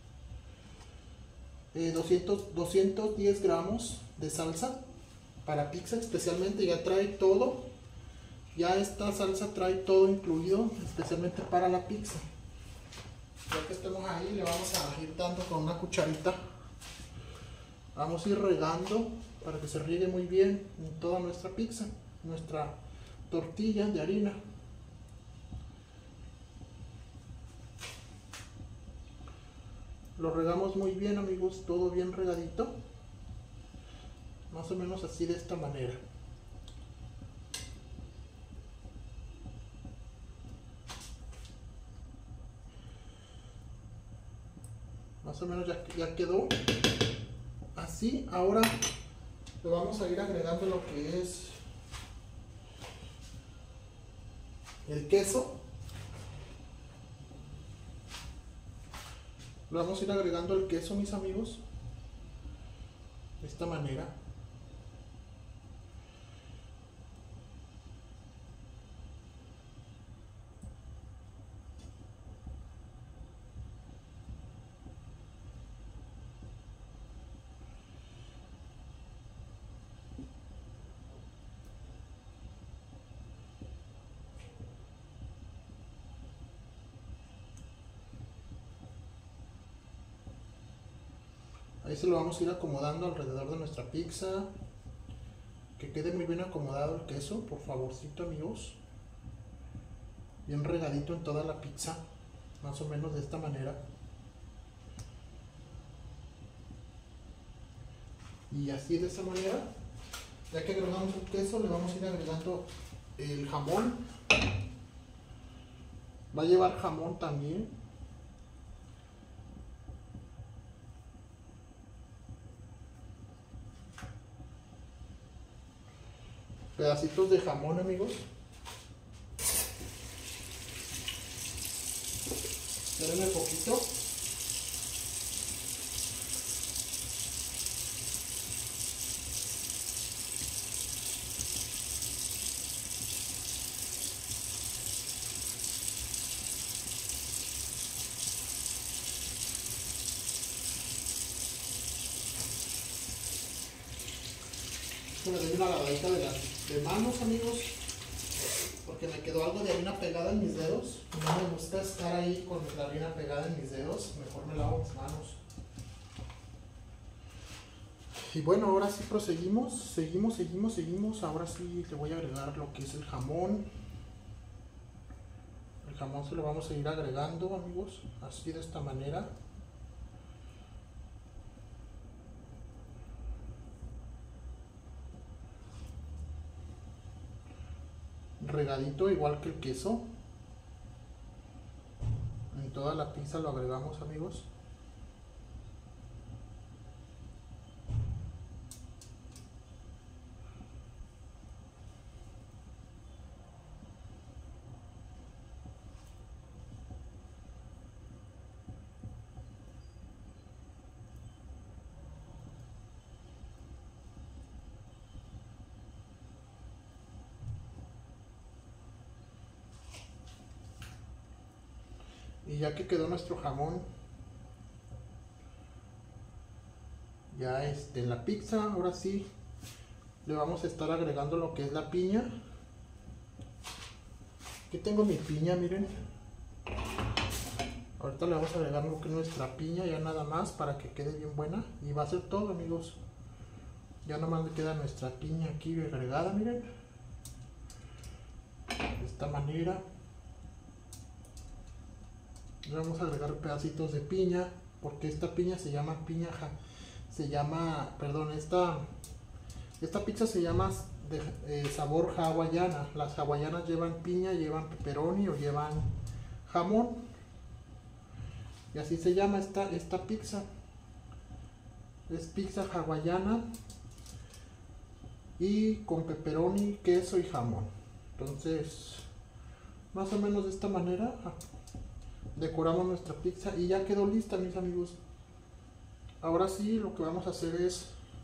Eh, doscientos, doscientos diez gramos de salsa para pizza, especialmente. Ya trae todo, ya esta salsa trae todo incluido, especialmente para la pizza. Ya que estemos ahí, le vamos a ir dando con una cucharita, vamos a ir regando para que se riegue muy bien en toda nuestra pizza, nuestra tortilla de harina. Lo regamos muy bien, amigos, todo bien regadito. Más o menos así, de esta manera. Más o menos ya, ya quedó así. Ahora le vamos a ir agregando lo que es el queso. Le vamos a ir agregando el queso, mis amigos, de esta manera. Ahí se lo vamos a ir acomodando alrededor de nuestra pizza. Que quede muy bien acomodado el queso, por favorcito, amigos. Bien regadito en toda la pizza. Más o menos de esta manera. Y así, de esa manera, ya que agregamos el queso, le vamos a ir agregando el jamón. Va a llevar jamón también. Pedacitos de jamón, amigos. Espérenme poquito. Me doy una lavadita de, las, de manos, amigos, porque me quedó algo de harina pegada en mis dedos. No me gusta estar ahí con la harina pegada en mis dedos. Mejor me lavo mis manos. Y bueno, ahora sí proseguimos. Seguimos, seguimos, seguimos. Ahora sí le voy a agregar lo que es el jamón. El jamón se lo vamos a ir agregando, amigos, así, de esta manera. regadito igual que el queso. En toda la pizza lo agregamos, amigos. Y ya que quedó nuestro jamón ya este, en la pizza, ahora sí le vamos a estar agregando lo que es la piña. Aquí tengo mi piña, miren. Ahorita le vamos a agregar lo que es nuestra piña, ya nada más para que quede bien buena. Y va a ser todo, amigos. Ya nada más le queda nuestra piña aquí agregada, miren. De esta manera. Le vamos a agregar pedacitos de piña, porque esta piña se llama piña, se llama, perdón, esta, esta pizza se llama de eh, sabor hawaiana. Las hawaianas llevan piña, llevan pepperoni o llevan jamón. Y así se llama esta, esta pizza. Es pizza hawaiana y con pepperoni, queso y jamón. Entonces, más o menos de esta manera decoramos nuestra pizza y ya quedó lista, mis amigos. Ahora sí, lo que vamos a hacer es,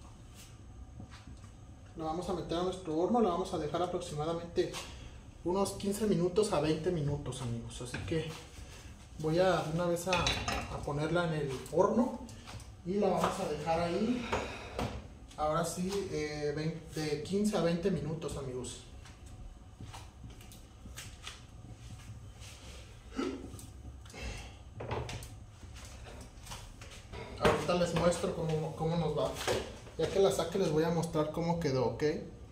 la vamos a meter a nuestro horno, la vamos a dejar aproximadamente unos quince minutos a veinte minutos, amigos. Así que voy a de una vez a, a ponerla en el horno y la vamos a dejar ahí. Ahora sí, eh, veinte, de quince a veinte minutos, amigos. Ahorita les muestro cómo, cómo nos va. Ya que la saque les voy a mostrar cómo quedó, ¿ok?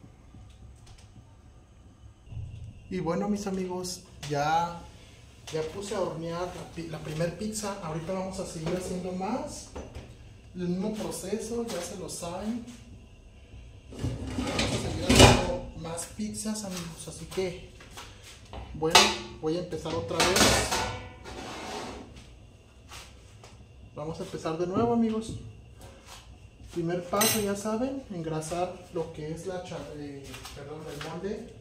Y bueno, mis amigos, ya, ya puse a hornear la, la primer pizza. Ahorita vamos a seguir haciendo más. El mismo proceso, ya se lo saben. Vamos a seguir haciendo más pizzas, amigos. Así que, bueno, voy a empezar otra vez. Vamos a empezar de nuevo, amigos. Primer paso, ya saben, engrasar lo que es la eh, perdón, el molde.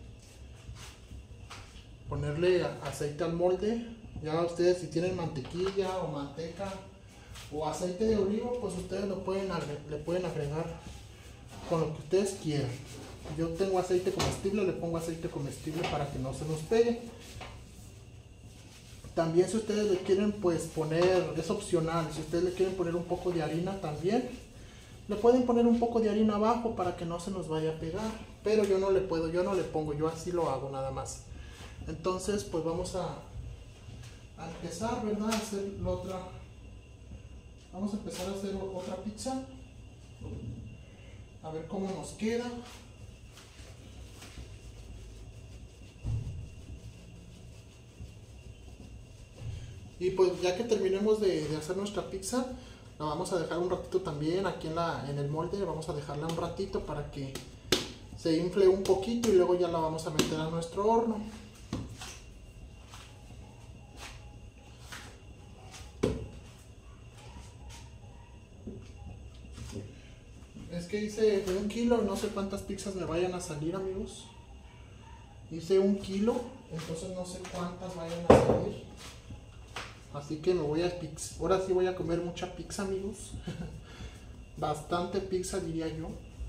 Ponerle aceite al molde. Ya ustedes, si tienen mantequilla o manteca o aceite de oliva, pues ustedes lo pueden le pueden agregar con lo que ustedes quieran. Yo tengo aceite comestible, le pongo aceite comestible para que no se nos pegue. También, si ustedes le quieren pues poner, es opcional, si ustedes le quieren poner un poco de harina también, le pueden poner un poco de harina abajo para que no se nos vaya a pegar. Pero yo no le puedo, yo no le pongo, yo así lo hago nada más. Entonces pues vamos a, a empezar, ¿verdad? A hacer la otra, vamos a empezar a hacer otra pizza. A ver cómo nos queda. Y pues ya que terminemos de, de hacer nuestra pizza, la vamos a dejar un ratito también aquí en, la, en el molde. Vamos a dejarla un ratito para que se infle un poquito y luego ya la vamos a meter a nuestro horno. Es que hice un kilo, no sé cuántas pizzas me vayan a salir, amigos. Hice un kilo, entonces no sé cuántas vayan a salir. Así que me voy a pizza. Ahora sí voy a comer mucha pizza, amigos. Bastante pizza, diría yo.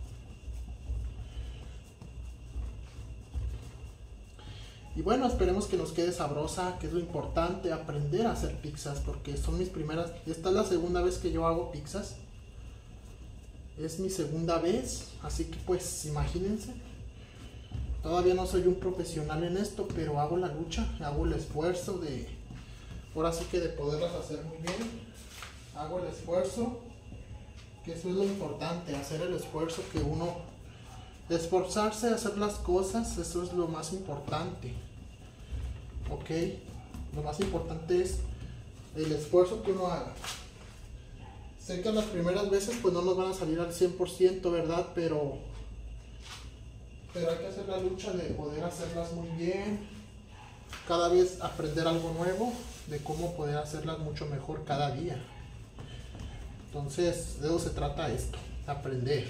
Y bueno, esperemos que nos quede sabrosa, que es lo importante, aprender a hacer pizzas, porque son mis primeras. Esta es la segunda vez que yo hago pizzas. Es mi segunda vez, así que pues imagínense. Todavía no soy un profesional en esto, pero hago la lucha, hago el esfuerzo de, ahora sí que de poderlas hacer muy bien. Hago el esfuerzo, que eso es lo importante, hacer el esfuerzo, que uno, esforzarse a hacer las cosas, eso es lo más importante. Ok, lo más importante es el esfuerzo que uno haga. Sé que las primeras veces pues no nos van a salir al cien por ciento, ¿verdad? Pero pero hay que hacer la lucha de poder hacerlas muy bien, cada vez aprender algo nuevo de cómo poder hacerlas mucho mejor cada día. Entonces de eso se trata esto, aprender.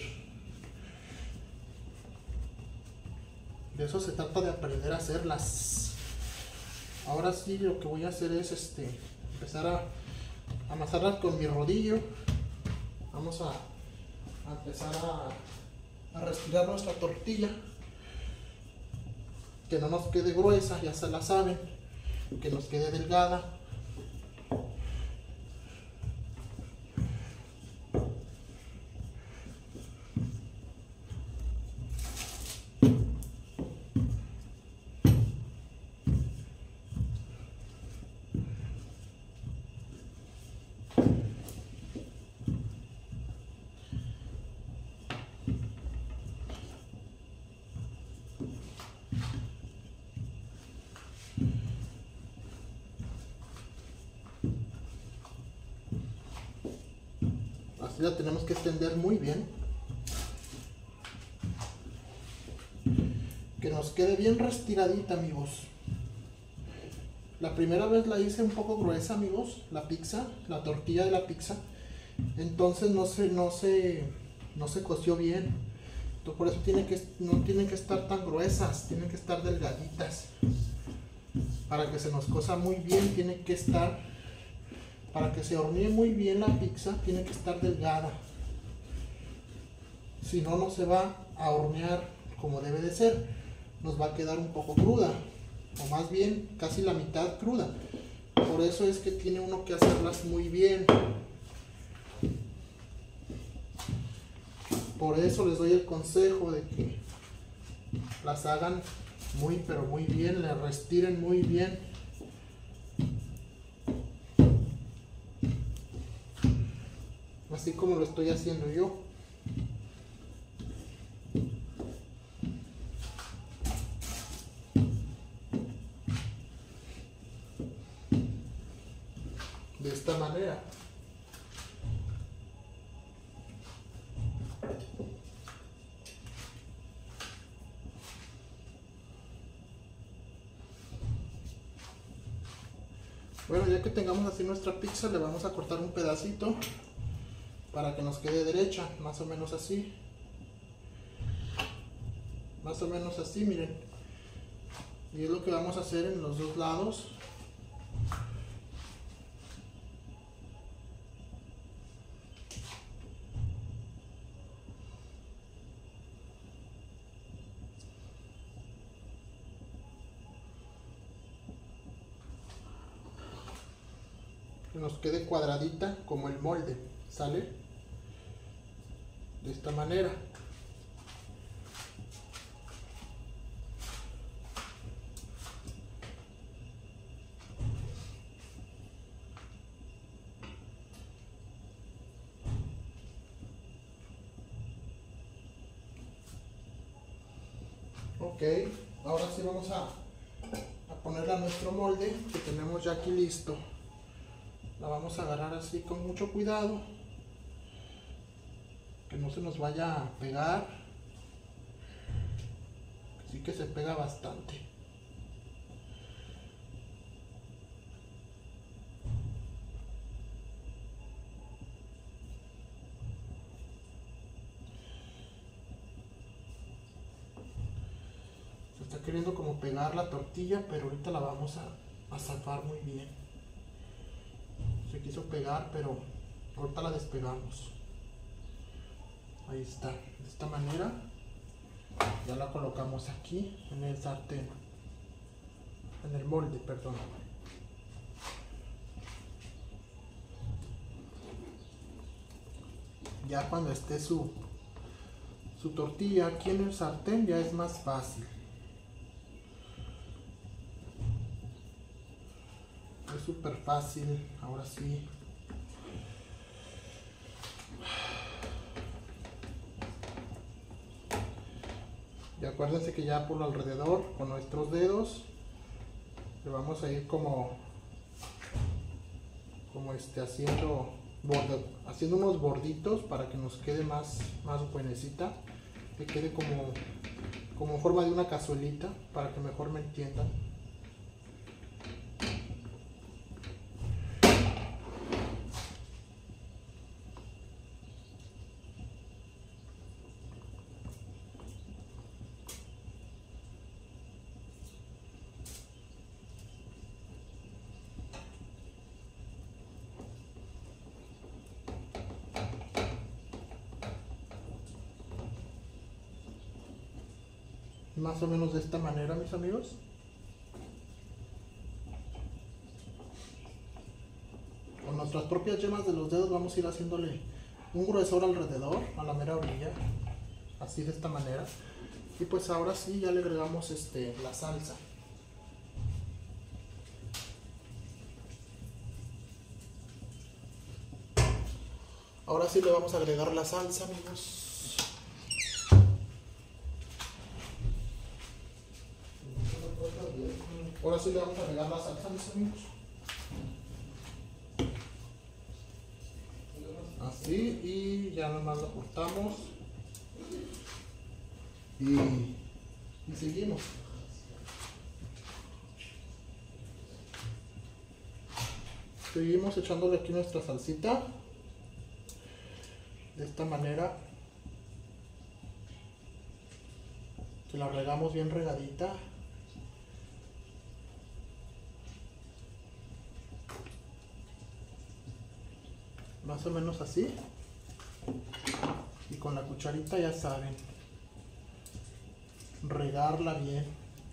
De eso se trata, de aprender a hacerlas. Ahora sí, lo que voy a hacer es este empezar a amasarlas con mi rodillo. Vamos a, a empezar a, a retirar nuestra tortilla, que no nos quede gruesa, ya se la saben, que nos quede delgada. Así la tenemos que extender muy bien, que nos quede bien restiradita, amigos. La primera vez la hice un poco gruesa, amigos, la pizza, la tortilla de la pizza, entonces no se, no se, no se coció bien. Entonces, por eso tiene que, no tienen que estar tan gruesas, tienen que estar delgaditas. Para que se nos cosa muy bien, tiene que estar... Para que se hornee muy bien la pizza, tiene que estar delgada. Si no, no se va a hornear como debe de ser. Nos va a quedar un poco cruda, o más bien casi la mitad cruda. Por eso es que tiene uno que hacerlas muy bien. Por eso les doy el consejo de que las hagan muy pero muy bien, le restiren muy bien. Así como lo estoy haciendo yo. De esta manera. Bueno, ya que tengamos así nuestra pizza, le vamos a cortar un pedacito para que nos quede derecha, más o menos así. Más o menos así, miren. Y es lo que vamos a hacer en los dos lados. Que nos quede cuadradita como el molde, ¿sale? De esta manera. Ok, ahora sí vamos a, a ponerla a nuestro molde que tenemos ya aquí listo. La vamos a agarrar así con mucho cuidado, que no se nos vaya a pegar. Sí que se pega bastante. Se está queriendo como pegar la tortilla, pero ahorita la vamos a, a zafar muy bien. Se quiso pegar, pero ahorita la despegamos. Ahí está, de esta manera. Ya la colocamos aquí en el sartén, en el molde, perdón. Ya cuando esté su, su tortilla aquí en el sartén, ya es más fácil. Es súper fácil, ahora sí. Y acuérdense que ya por alrededor, con nuestros dedos, le vamos a ir como, como este, haciendo, borde, haciendo unos borditos para que nos quede más, más buenecita que quede como, como en forma de una cazuelita para que mejor me entiendan. Más o menos de esta manera, mis amigos. Con nuestras propias yemas de los dedos vamos a ir haciéndole un gruesor alrededor, a la mera orilla, así de esta manera. Y pues ahora sí ya le agregamos este, la salsa. Ahora sí le vamos a agregar la salsa, amigos. Ahora sí le vamos a agregar la salsa, mis amigos. Así, y ya nomás lo cortamos. Y, y seguimos. Seguimos echándole aquí nuestra salsita. De esta manera. Que la regamos bien regadita. Más o menos así. Y con la cucharita, ya saben, regarla bien.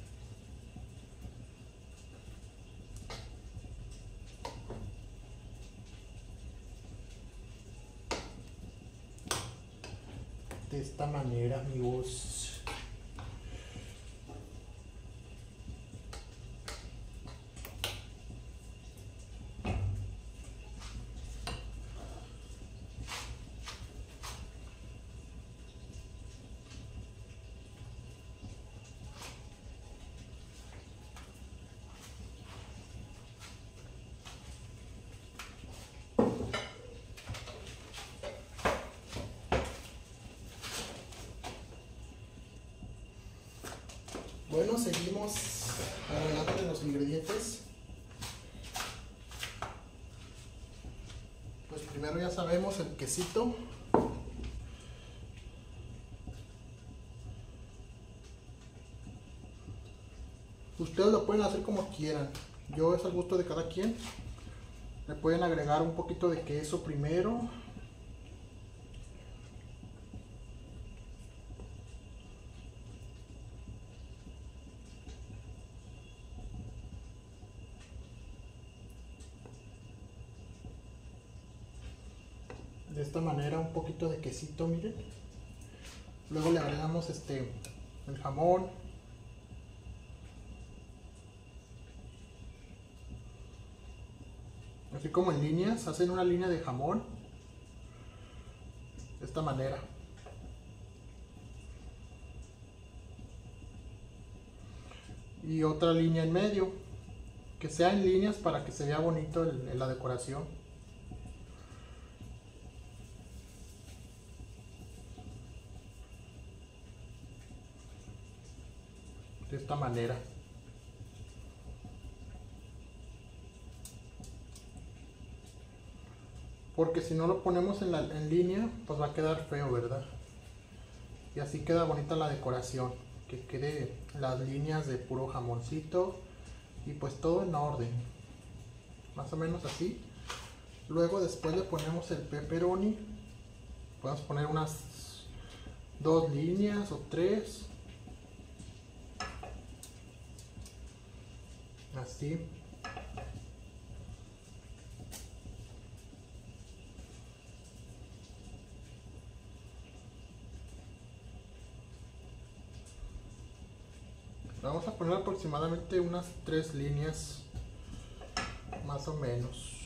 De esta manera, amigos. Bueno, seguimos agregando los ingredientes. Pues primero ya sabemos el quesito. Ustedes lo pueden hacer como quieran. Yo es al gusto de cada quien. Le pueden agregar un poquito de queso primero. De esta manera, un poquito de quesito, miren. Luego le agregamos este el jamón. Así como en líneas, hacen una línea de jamón. De esta manera. Y otra línea en medio. Que sea en líneas para que se vea bonito el, en la decoración. De esta manera. Porque si no lo ponemos en, la, en línea, pues va a quedar feo, ¿verdad? Y así queda bonita la decoración. Que quede las líneas de puro jamoncito. Y pues todo en orden. Más o menos así. Luego después le ponemos el pepperoni. Podemos poner unas dos líneas o tres. Así. Vamos a poner aproximadamente unas tres líneas, más o menos.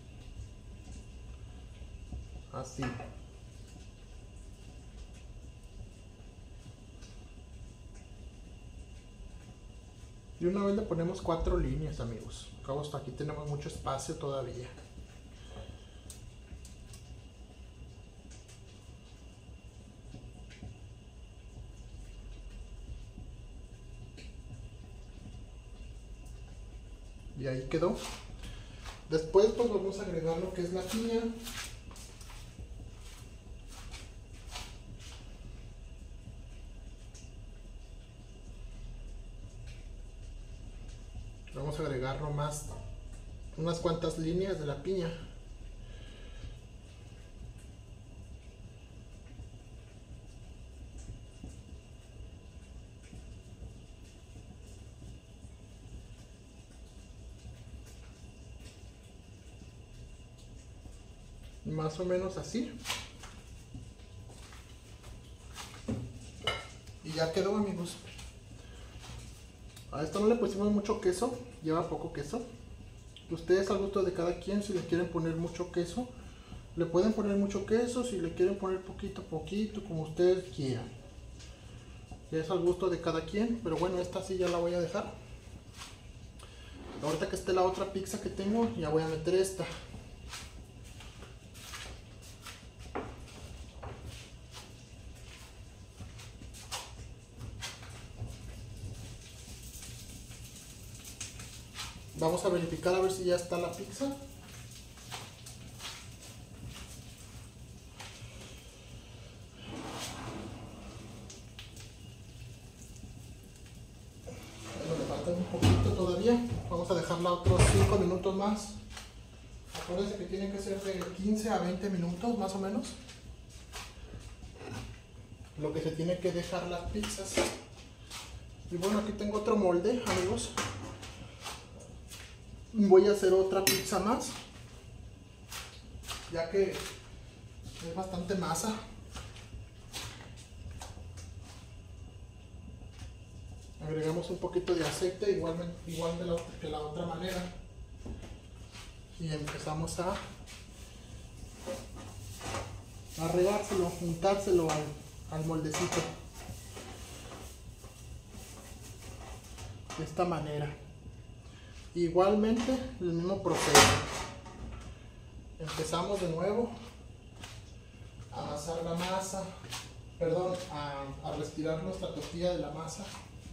Así. Y una vez le ponemos cuatro líneas, amigos. Acabo hasta aquí tenemos mucho espacio todavía. Y ahí quedó. Después pues vamos a agregar lo que es la piña. Vamos a agregar nomás unas cuantas líneas de la piña. Más o menos así. Y ya quedó, amigos. A esto no le pusimos mucho queso, lleva poco queso. Ustedes al gusto de cada quien, si le quieren poner mucho queso, le pueden poner mucho queso, si le quieren poner poquito a poquito, como ustedes quieran. Ya es al gusto de cada quien, pero bueno, esta sí ya la voy a dejar. Ahorita que esté la otra pizza que tengo, ya voy a meter esta. Vamos a verificar a ver si ya está la pizza. Bueno, le falta un poquito todavía. Vamos a dejarla otros cinco minutos más. Acuérdense que tienen que ser de quince a veinte minutos más o menos. Lo que se tiene que dejar las pizzas. Y bueno, aquí tengo otro molde, amigos. Voy a hacer otra pizza más, ya que es bastante masa. Agregamos un poquito de aceite, igual, igual de la, de la otra manera. Y empezamos a, a regárselo, juntárselo al, al moldecito. De esta manera. Igualmente el mismo proceso. Empezamos de nuevo a amasar la masa, perdón, a, a retirar nuestra tortilla de la masa.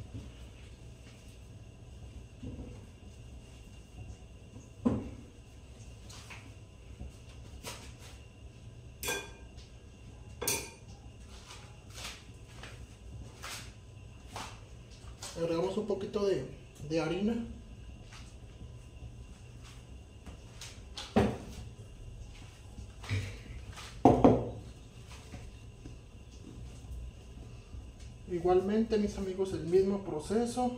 Agregamos un poquito de, de harina. Igualmente, mis amigos, el mismo proceso.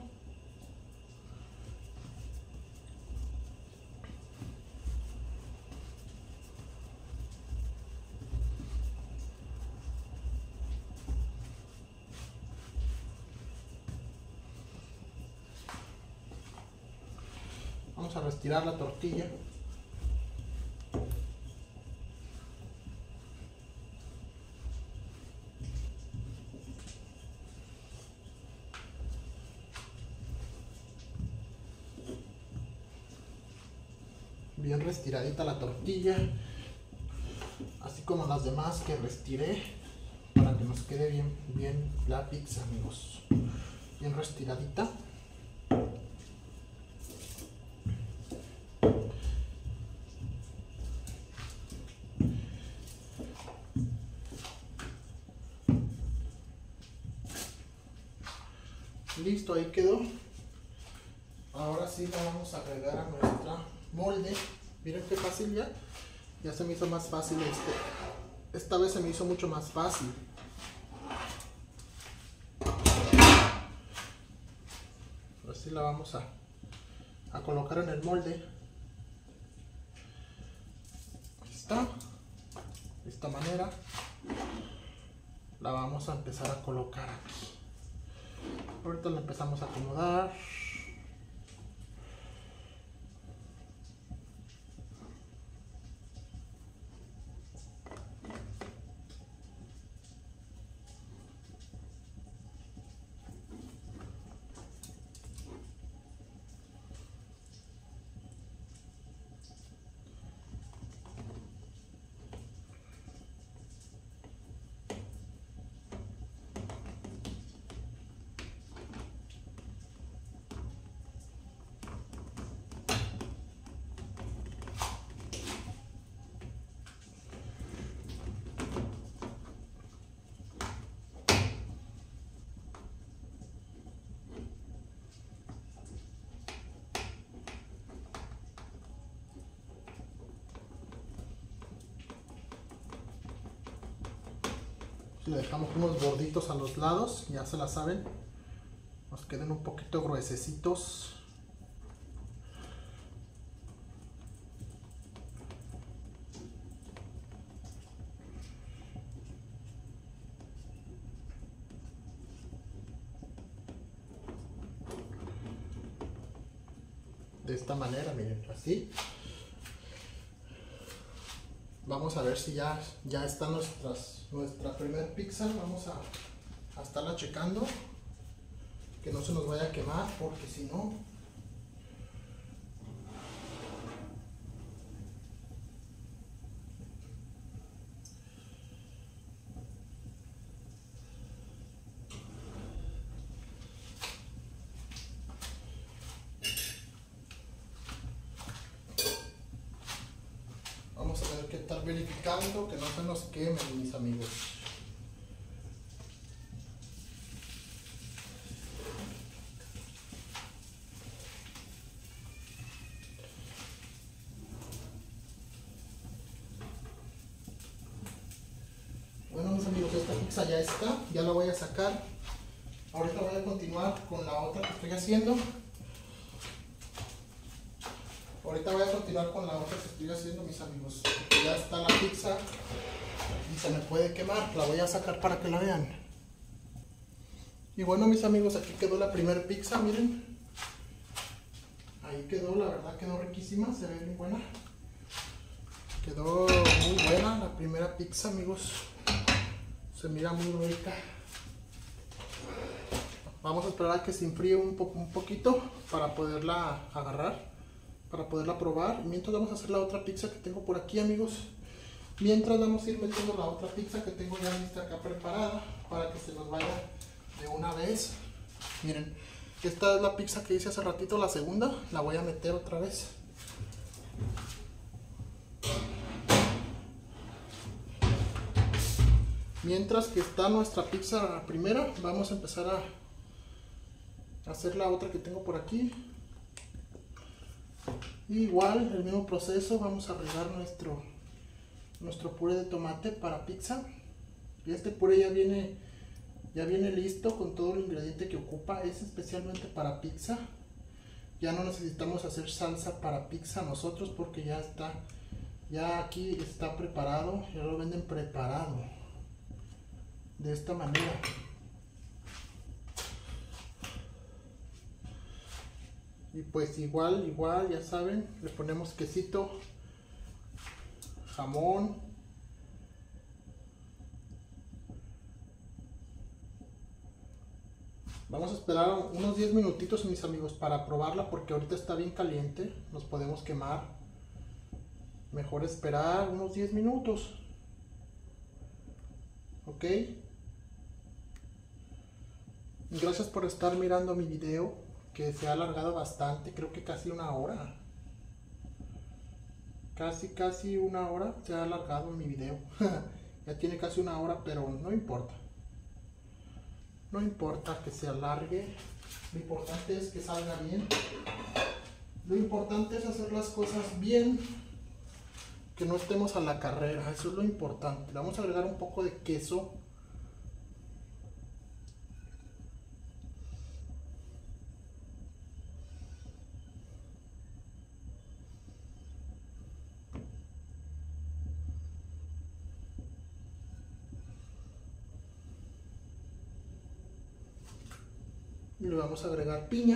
Vamos a retirar la tortilla. Bien restiradita la tortilla, así como las demás que restiré, para que nos quede bien, bien la pizza, amigos. Bien restiradita. Listo, ahí quedó. Ahora sí la vamos a agregar a nuestra molde. Miren qué fácil ya. Ya se me hizo más fácil este. Esta vez se me hizo mucho más fácil. Así la vamos a, a colocar en el molde. Ahí está. De esta manera la vamos a empezar a colocar aquí. Ahorita la empezamos a acomodar. Le dejamos unos borditos a los lados, ya se la saben. Nos queden un poquito gruesecitos. De esta manera, miren, así. Vamos a ver si ya, ya está nuestras, nuestra primer pizza. Vamos a, a estarla checando. Que no se nos vaya a quemar, porque si no... Vamos a tener que estar verificando que no se nos quemen, mis amigos. Bueno, mis amigos, esta pizza ya está, ya la voy a sacar. Ahorita voy a continuar con la otra que estoy haciendo. Ahorita voy a continuar con la otra que estoy haciendo, mis amigos. Porque ya está la pizza y se me puede quemar. La voy a sacar para que la vean. Y bueno, mis amigos, aquí quedó la primera pizza, miren. Ahí quedó, la verdad quedó riquísima, se ve bien buena. Quedó muy buena la primera pizza, amigos. Se mira muy rica. Vamos a esperar a que se enfríe un, po un poquito para poderla agarrar, para poderla probar. Mientras vamos a hacer la otra pizza que tengo por aquí, amigos. Mientras vamos a ir metiendo la otra pizza que tengo ya lista acá preparada para que se nos vaya de una vez. Miren, esta es la pizza que hice hace ratito, la segunda. La voy a meter otra vez. Mientras que está nuestra pizza primera, vamos a empezar a hacer la otra que tengo por aquí. Igual, el mismo proceso, vamos a regar nuestro, nuestro puré de tomate para pizza. Y este puré ya viene, ya viene listo con todo el ingrediente que ocupa, es especialmente para pizza. Ya no necesitamos hacer salsa para pizza nosotros porque ya está, ya aquí está preparado, ya lo venden preparado. De esta manera. Y pues igual, igual, ya saben, le ponemos quesito, jamón, vamos a esperar unos diez minutitos, mis amigos, para probarla porque ahorita está bien caliente, nos podemos quemar. Mejor esperar unos diez minutos. Ok. Gracias por estar mirando mi video, que se ha alargado bastante, creo que casi una hora. Casi, casi una hora se ha alargado mi video. Ya tiene casi una hora, pero no importa. No importa que se alargue. Lo importante es que salga bien. Lo importante es hacer las cosas bien. Que no estemos a la carrera, eso es lo importante. Le vamos a agregar un poco de queso. Y le vamos a agregar piña.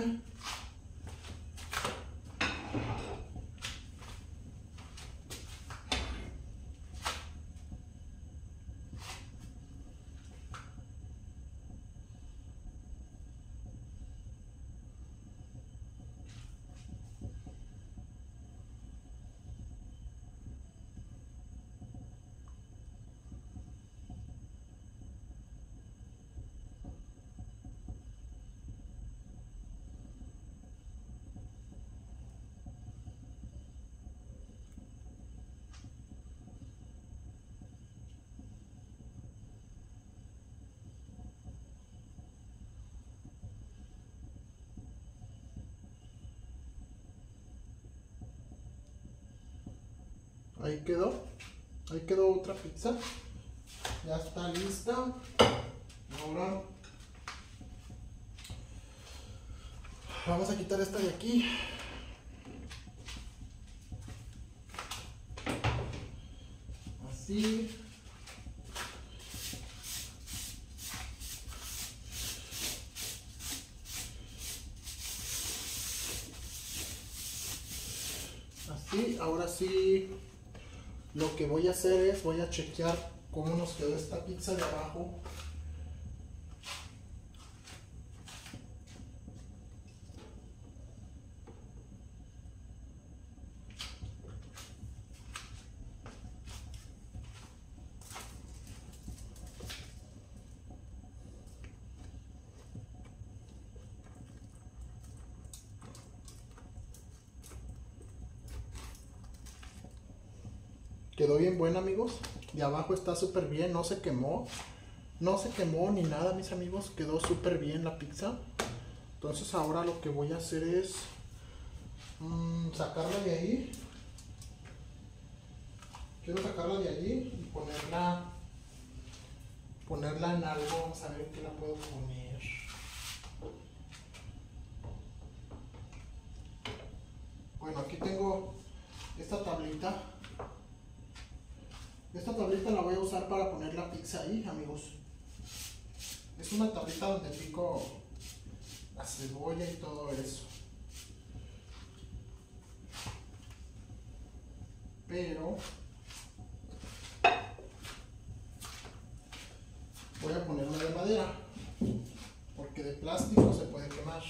Ahí quedó. Ahí quedó otra pizza. Ya está lista. Ahora vamos a quitar esta de aquí. Así. Así, ahora sí, lo que voy a hacer es, voy a chequear cómo nos quedó esta pizza de abajo. Quedó bien buena, amigos. De abajo está súper bien, no se quemó. No se quemó ni nada, mis amigos. Quedó súper bien la pizza. Entonces ahora lo que voy a hacer es mmm, sacarla de ahí. Quiero sacarla de allí y ponerla ponerla en algo. Vamos a ver en qué la puedo poner. Bueno, aquí tengo esta tablita. Esta tablita la voy a usar para poner la pizza ahí, amigos. Es una tablita donde pico la cebolla y todo eso. Pero voy a poner una de madera, porque de plástico se puede quemar.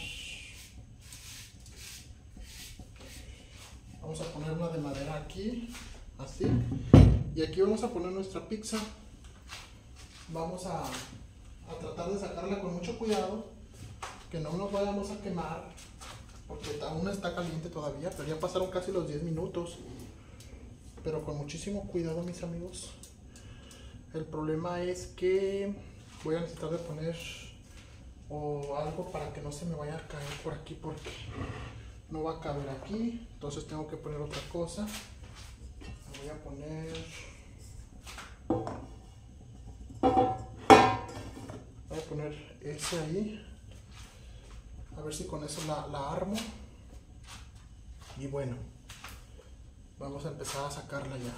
Vamos a poner una de madera aquí, así. Y aquí vamos a poner nuestra pizza. Vamos a, a tratar de sacarla con mucho cuidado, que no nos vayamos a quemar, porque aún está caliente todavía, pero ya pasaron casi los diez minutos. Pero con muchísimo cuidado, mis amigos. El problema es que voy a necesitar de poner o algo para que no se me vaya a caer por aquí, porque no va a caber aquí. Entonces tengo que poner otra cosa. Voy a poner voy a poner ese ahí, a ver si con eso la, la armo. Y bueno, vamos a empezar a sacarla ya.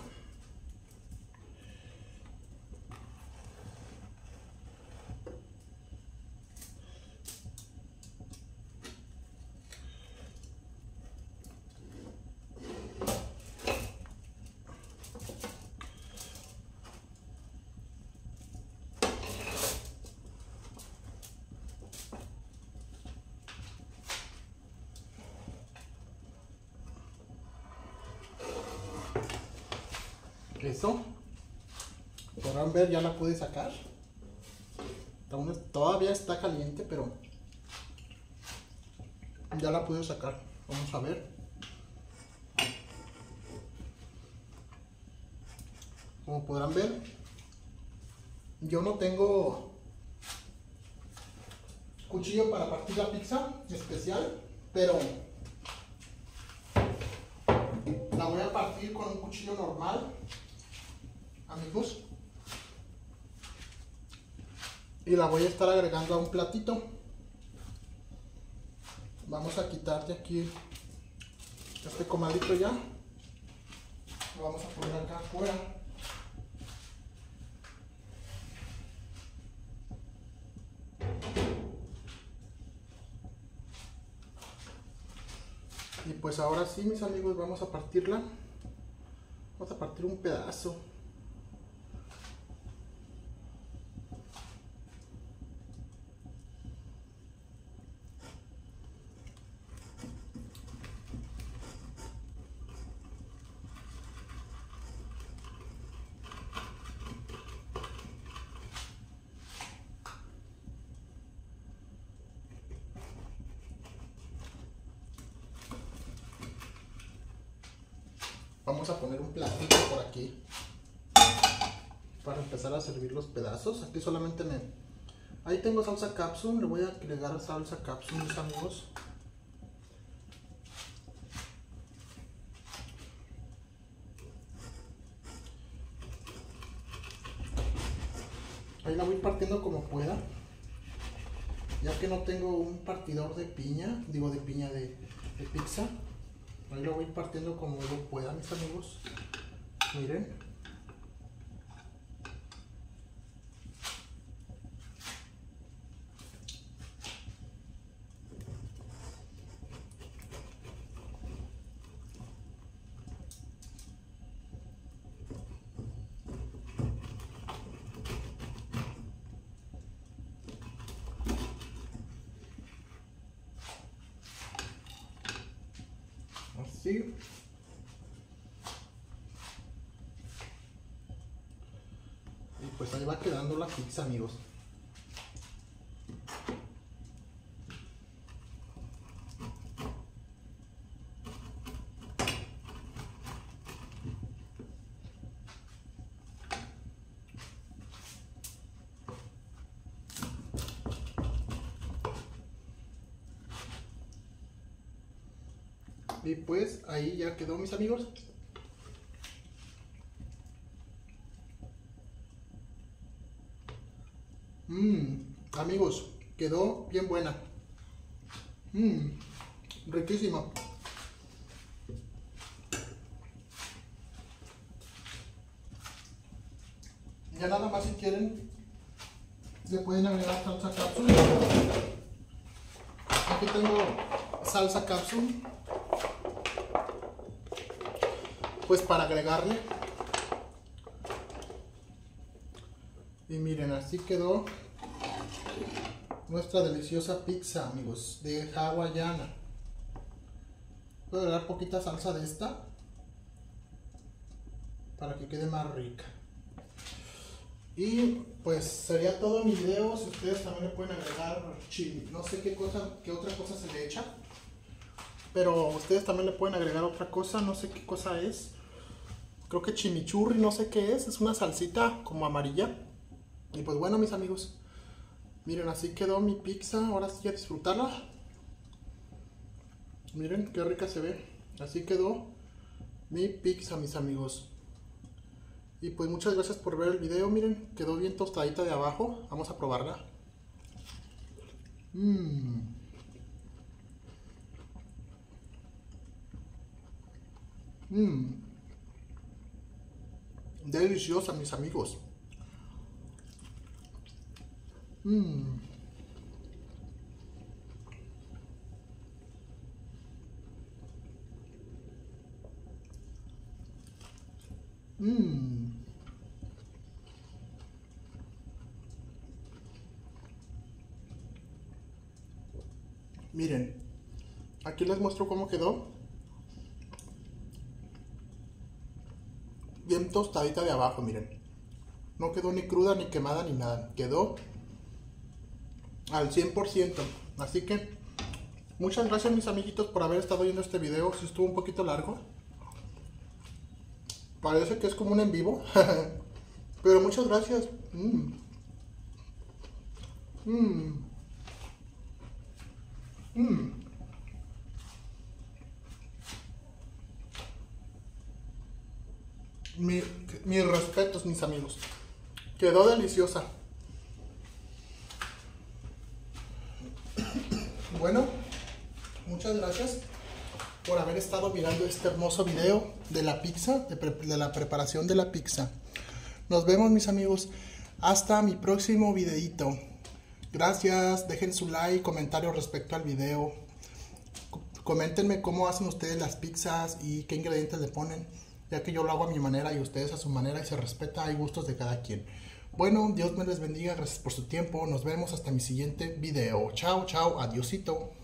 Eso, podrán ver, ya la pude sacar. Todavía está caliente, pero ya la pude sacar. Vamos a ver. Como podrán ver, yo no tengo cuchillo para partir la pizza especial, pero la voy a partir con un cuchillo normal, amigos, y la voy a estar agregando a un platito. Vamos a quitar de aquí este comalito ya, lo vamos a poner acá afuera. Y pues ahora sí, mis amigos, vamos a partirla. Vamos a partir un pedazo. Vamos a poner un platito por aquí para empezar a servir los pedazos. Aquí solamente me... Ahí tengo salsa capsule, le voy a agregar salsa capsule, mis amigos. Ahí la voy partiendo como pueda. Ya que no tengo un partidor de piña, digo de piña de, de pizza. Ahí lo voy partiendo como yo pueda, mis amigos. Miren. Así. Y pues ahí va quedando la pizza, amigos. Y pues ahí ya quedó, mis amigos. Mmm, amigos, quedó bien buena. Mmm, riquísima. Ya nada más, si quieren, le pueden agregar salsa cápsula. Aquí tengo salsa cápsula, pues para agregarle. Y miren, así quedó nuestra deliciosa pizza, amigos, de hawaiana. Voy a agregar poquita salsa de esta para que quede más rica. Y pues sería todo mi video. Si ustedes también le pueden agregar chili, no sé qué cosa, qué otra cosa se le echa, pero ustedes también le pueden agregar otra cosa, no sé qué cosa es. Creo que chimichurri, no sé qué es, es una salsita como amarilla. Y pues bueno, mis amigos, miren, así quedó mi pizza. Ahora sí a disfrutarla. Miren qué rica se ve. Así quedó mi pizza, mis amigos. Y pues muchas gracias por ver el video. Miren, quedó bien tostadita de abajo. Vamos a probarla. Mmm. Mmm. Deliciosa, mis amigos. Mmm. Mmm. Miren, aquí les muestro cómo quedó. Bien tostadita de abajo, miren. No quedó ni cruda, ni quemada, ni nada. Quedó al cien por ciento. Así que muchas gracias, mis amiguitos, por haber estado viendo este video. Si estuvo un poquito largo, parece que es como un en vivo. Pero muchas gracias. Mmm. Mmm. Mmm. Mi, mis respetos, mis amigos. Quedó deliciosa. Bueno, muchas gracias por haber estado mirando este hermoso video de la pizza, de, de la preparación de la pizza. Nos vemos, mis amigos, hasta mi próximo videito. Gracias, dejen su like, comentario respecto al video. Coméntenme cómo hacen ustedes las pizzas y qué ingredientes le ponen, ya que yo lo hago a mi manera y ustedes a su manera y se respeta, hay gustos de cada quien. Bueno, Dios me les bendiga, gracias por su tiempo, nos vemos hasta mi siguiente video. Chao, chao, adiosito.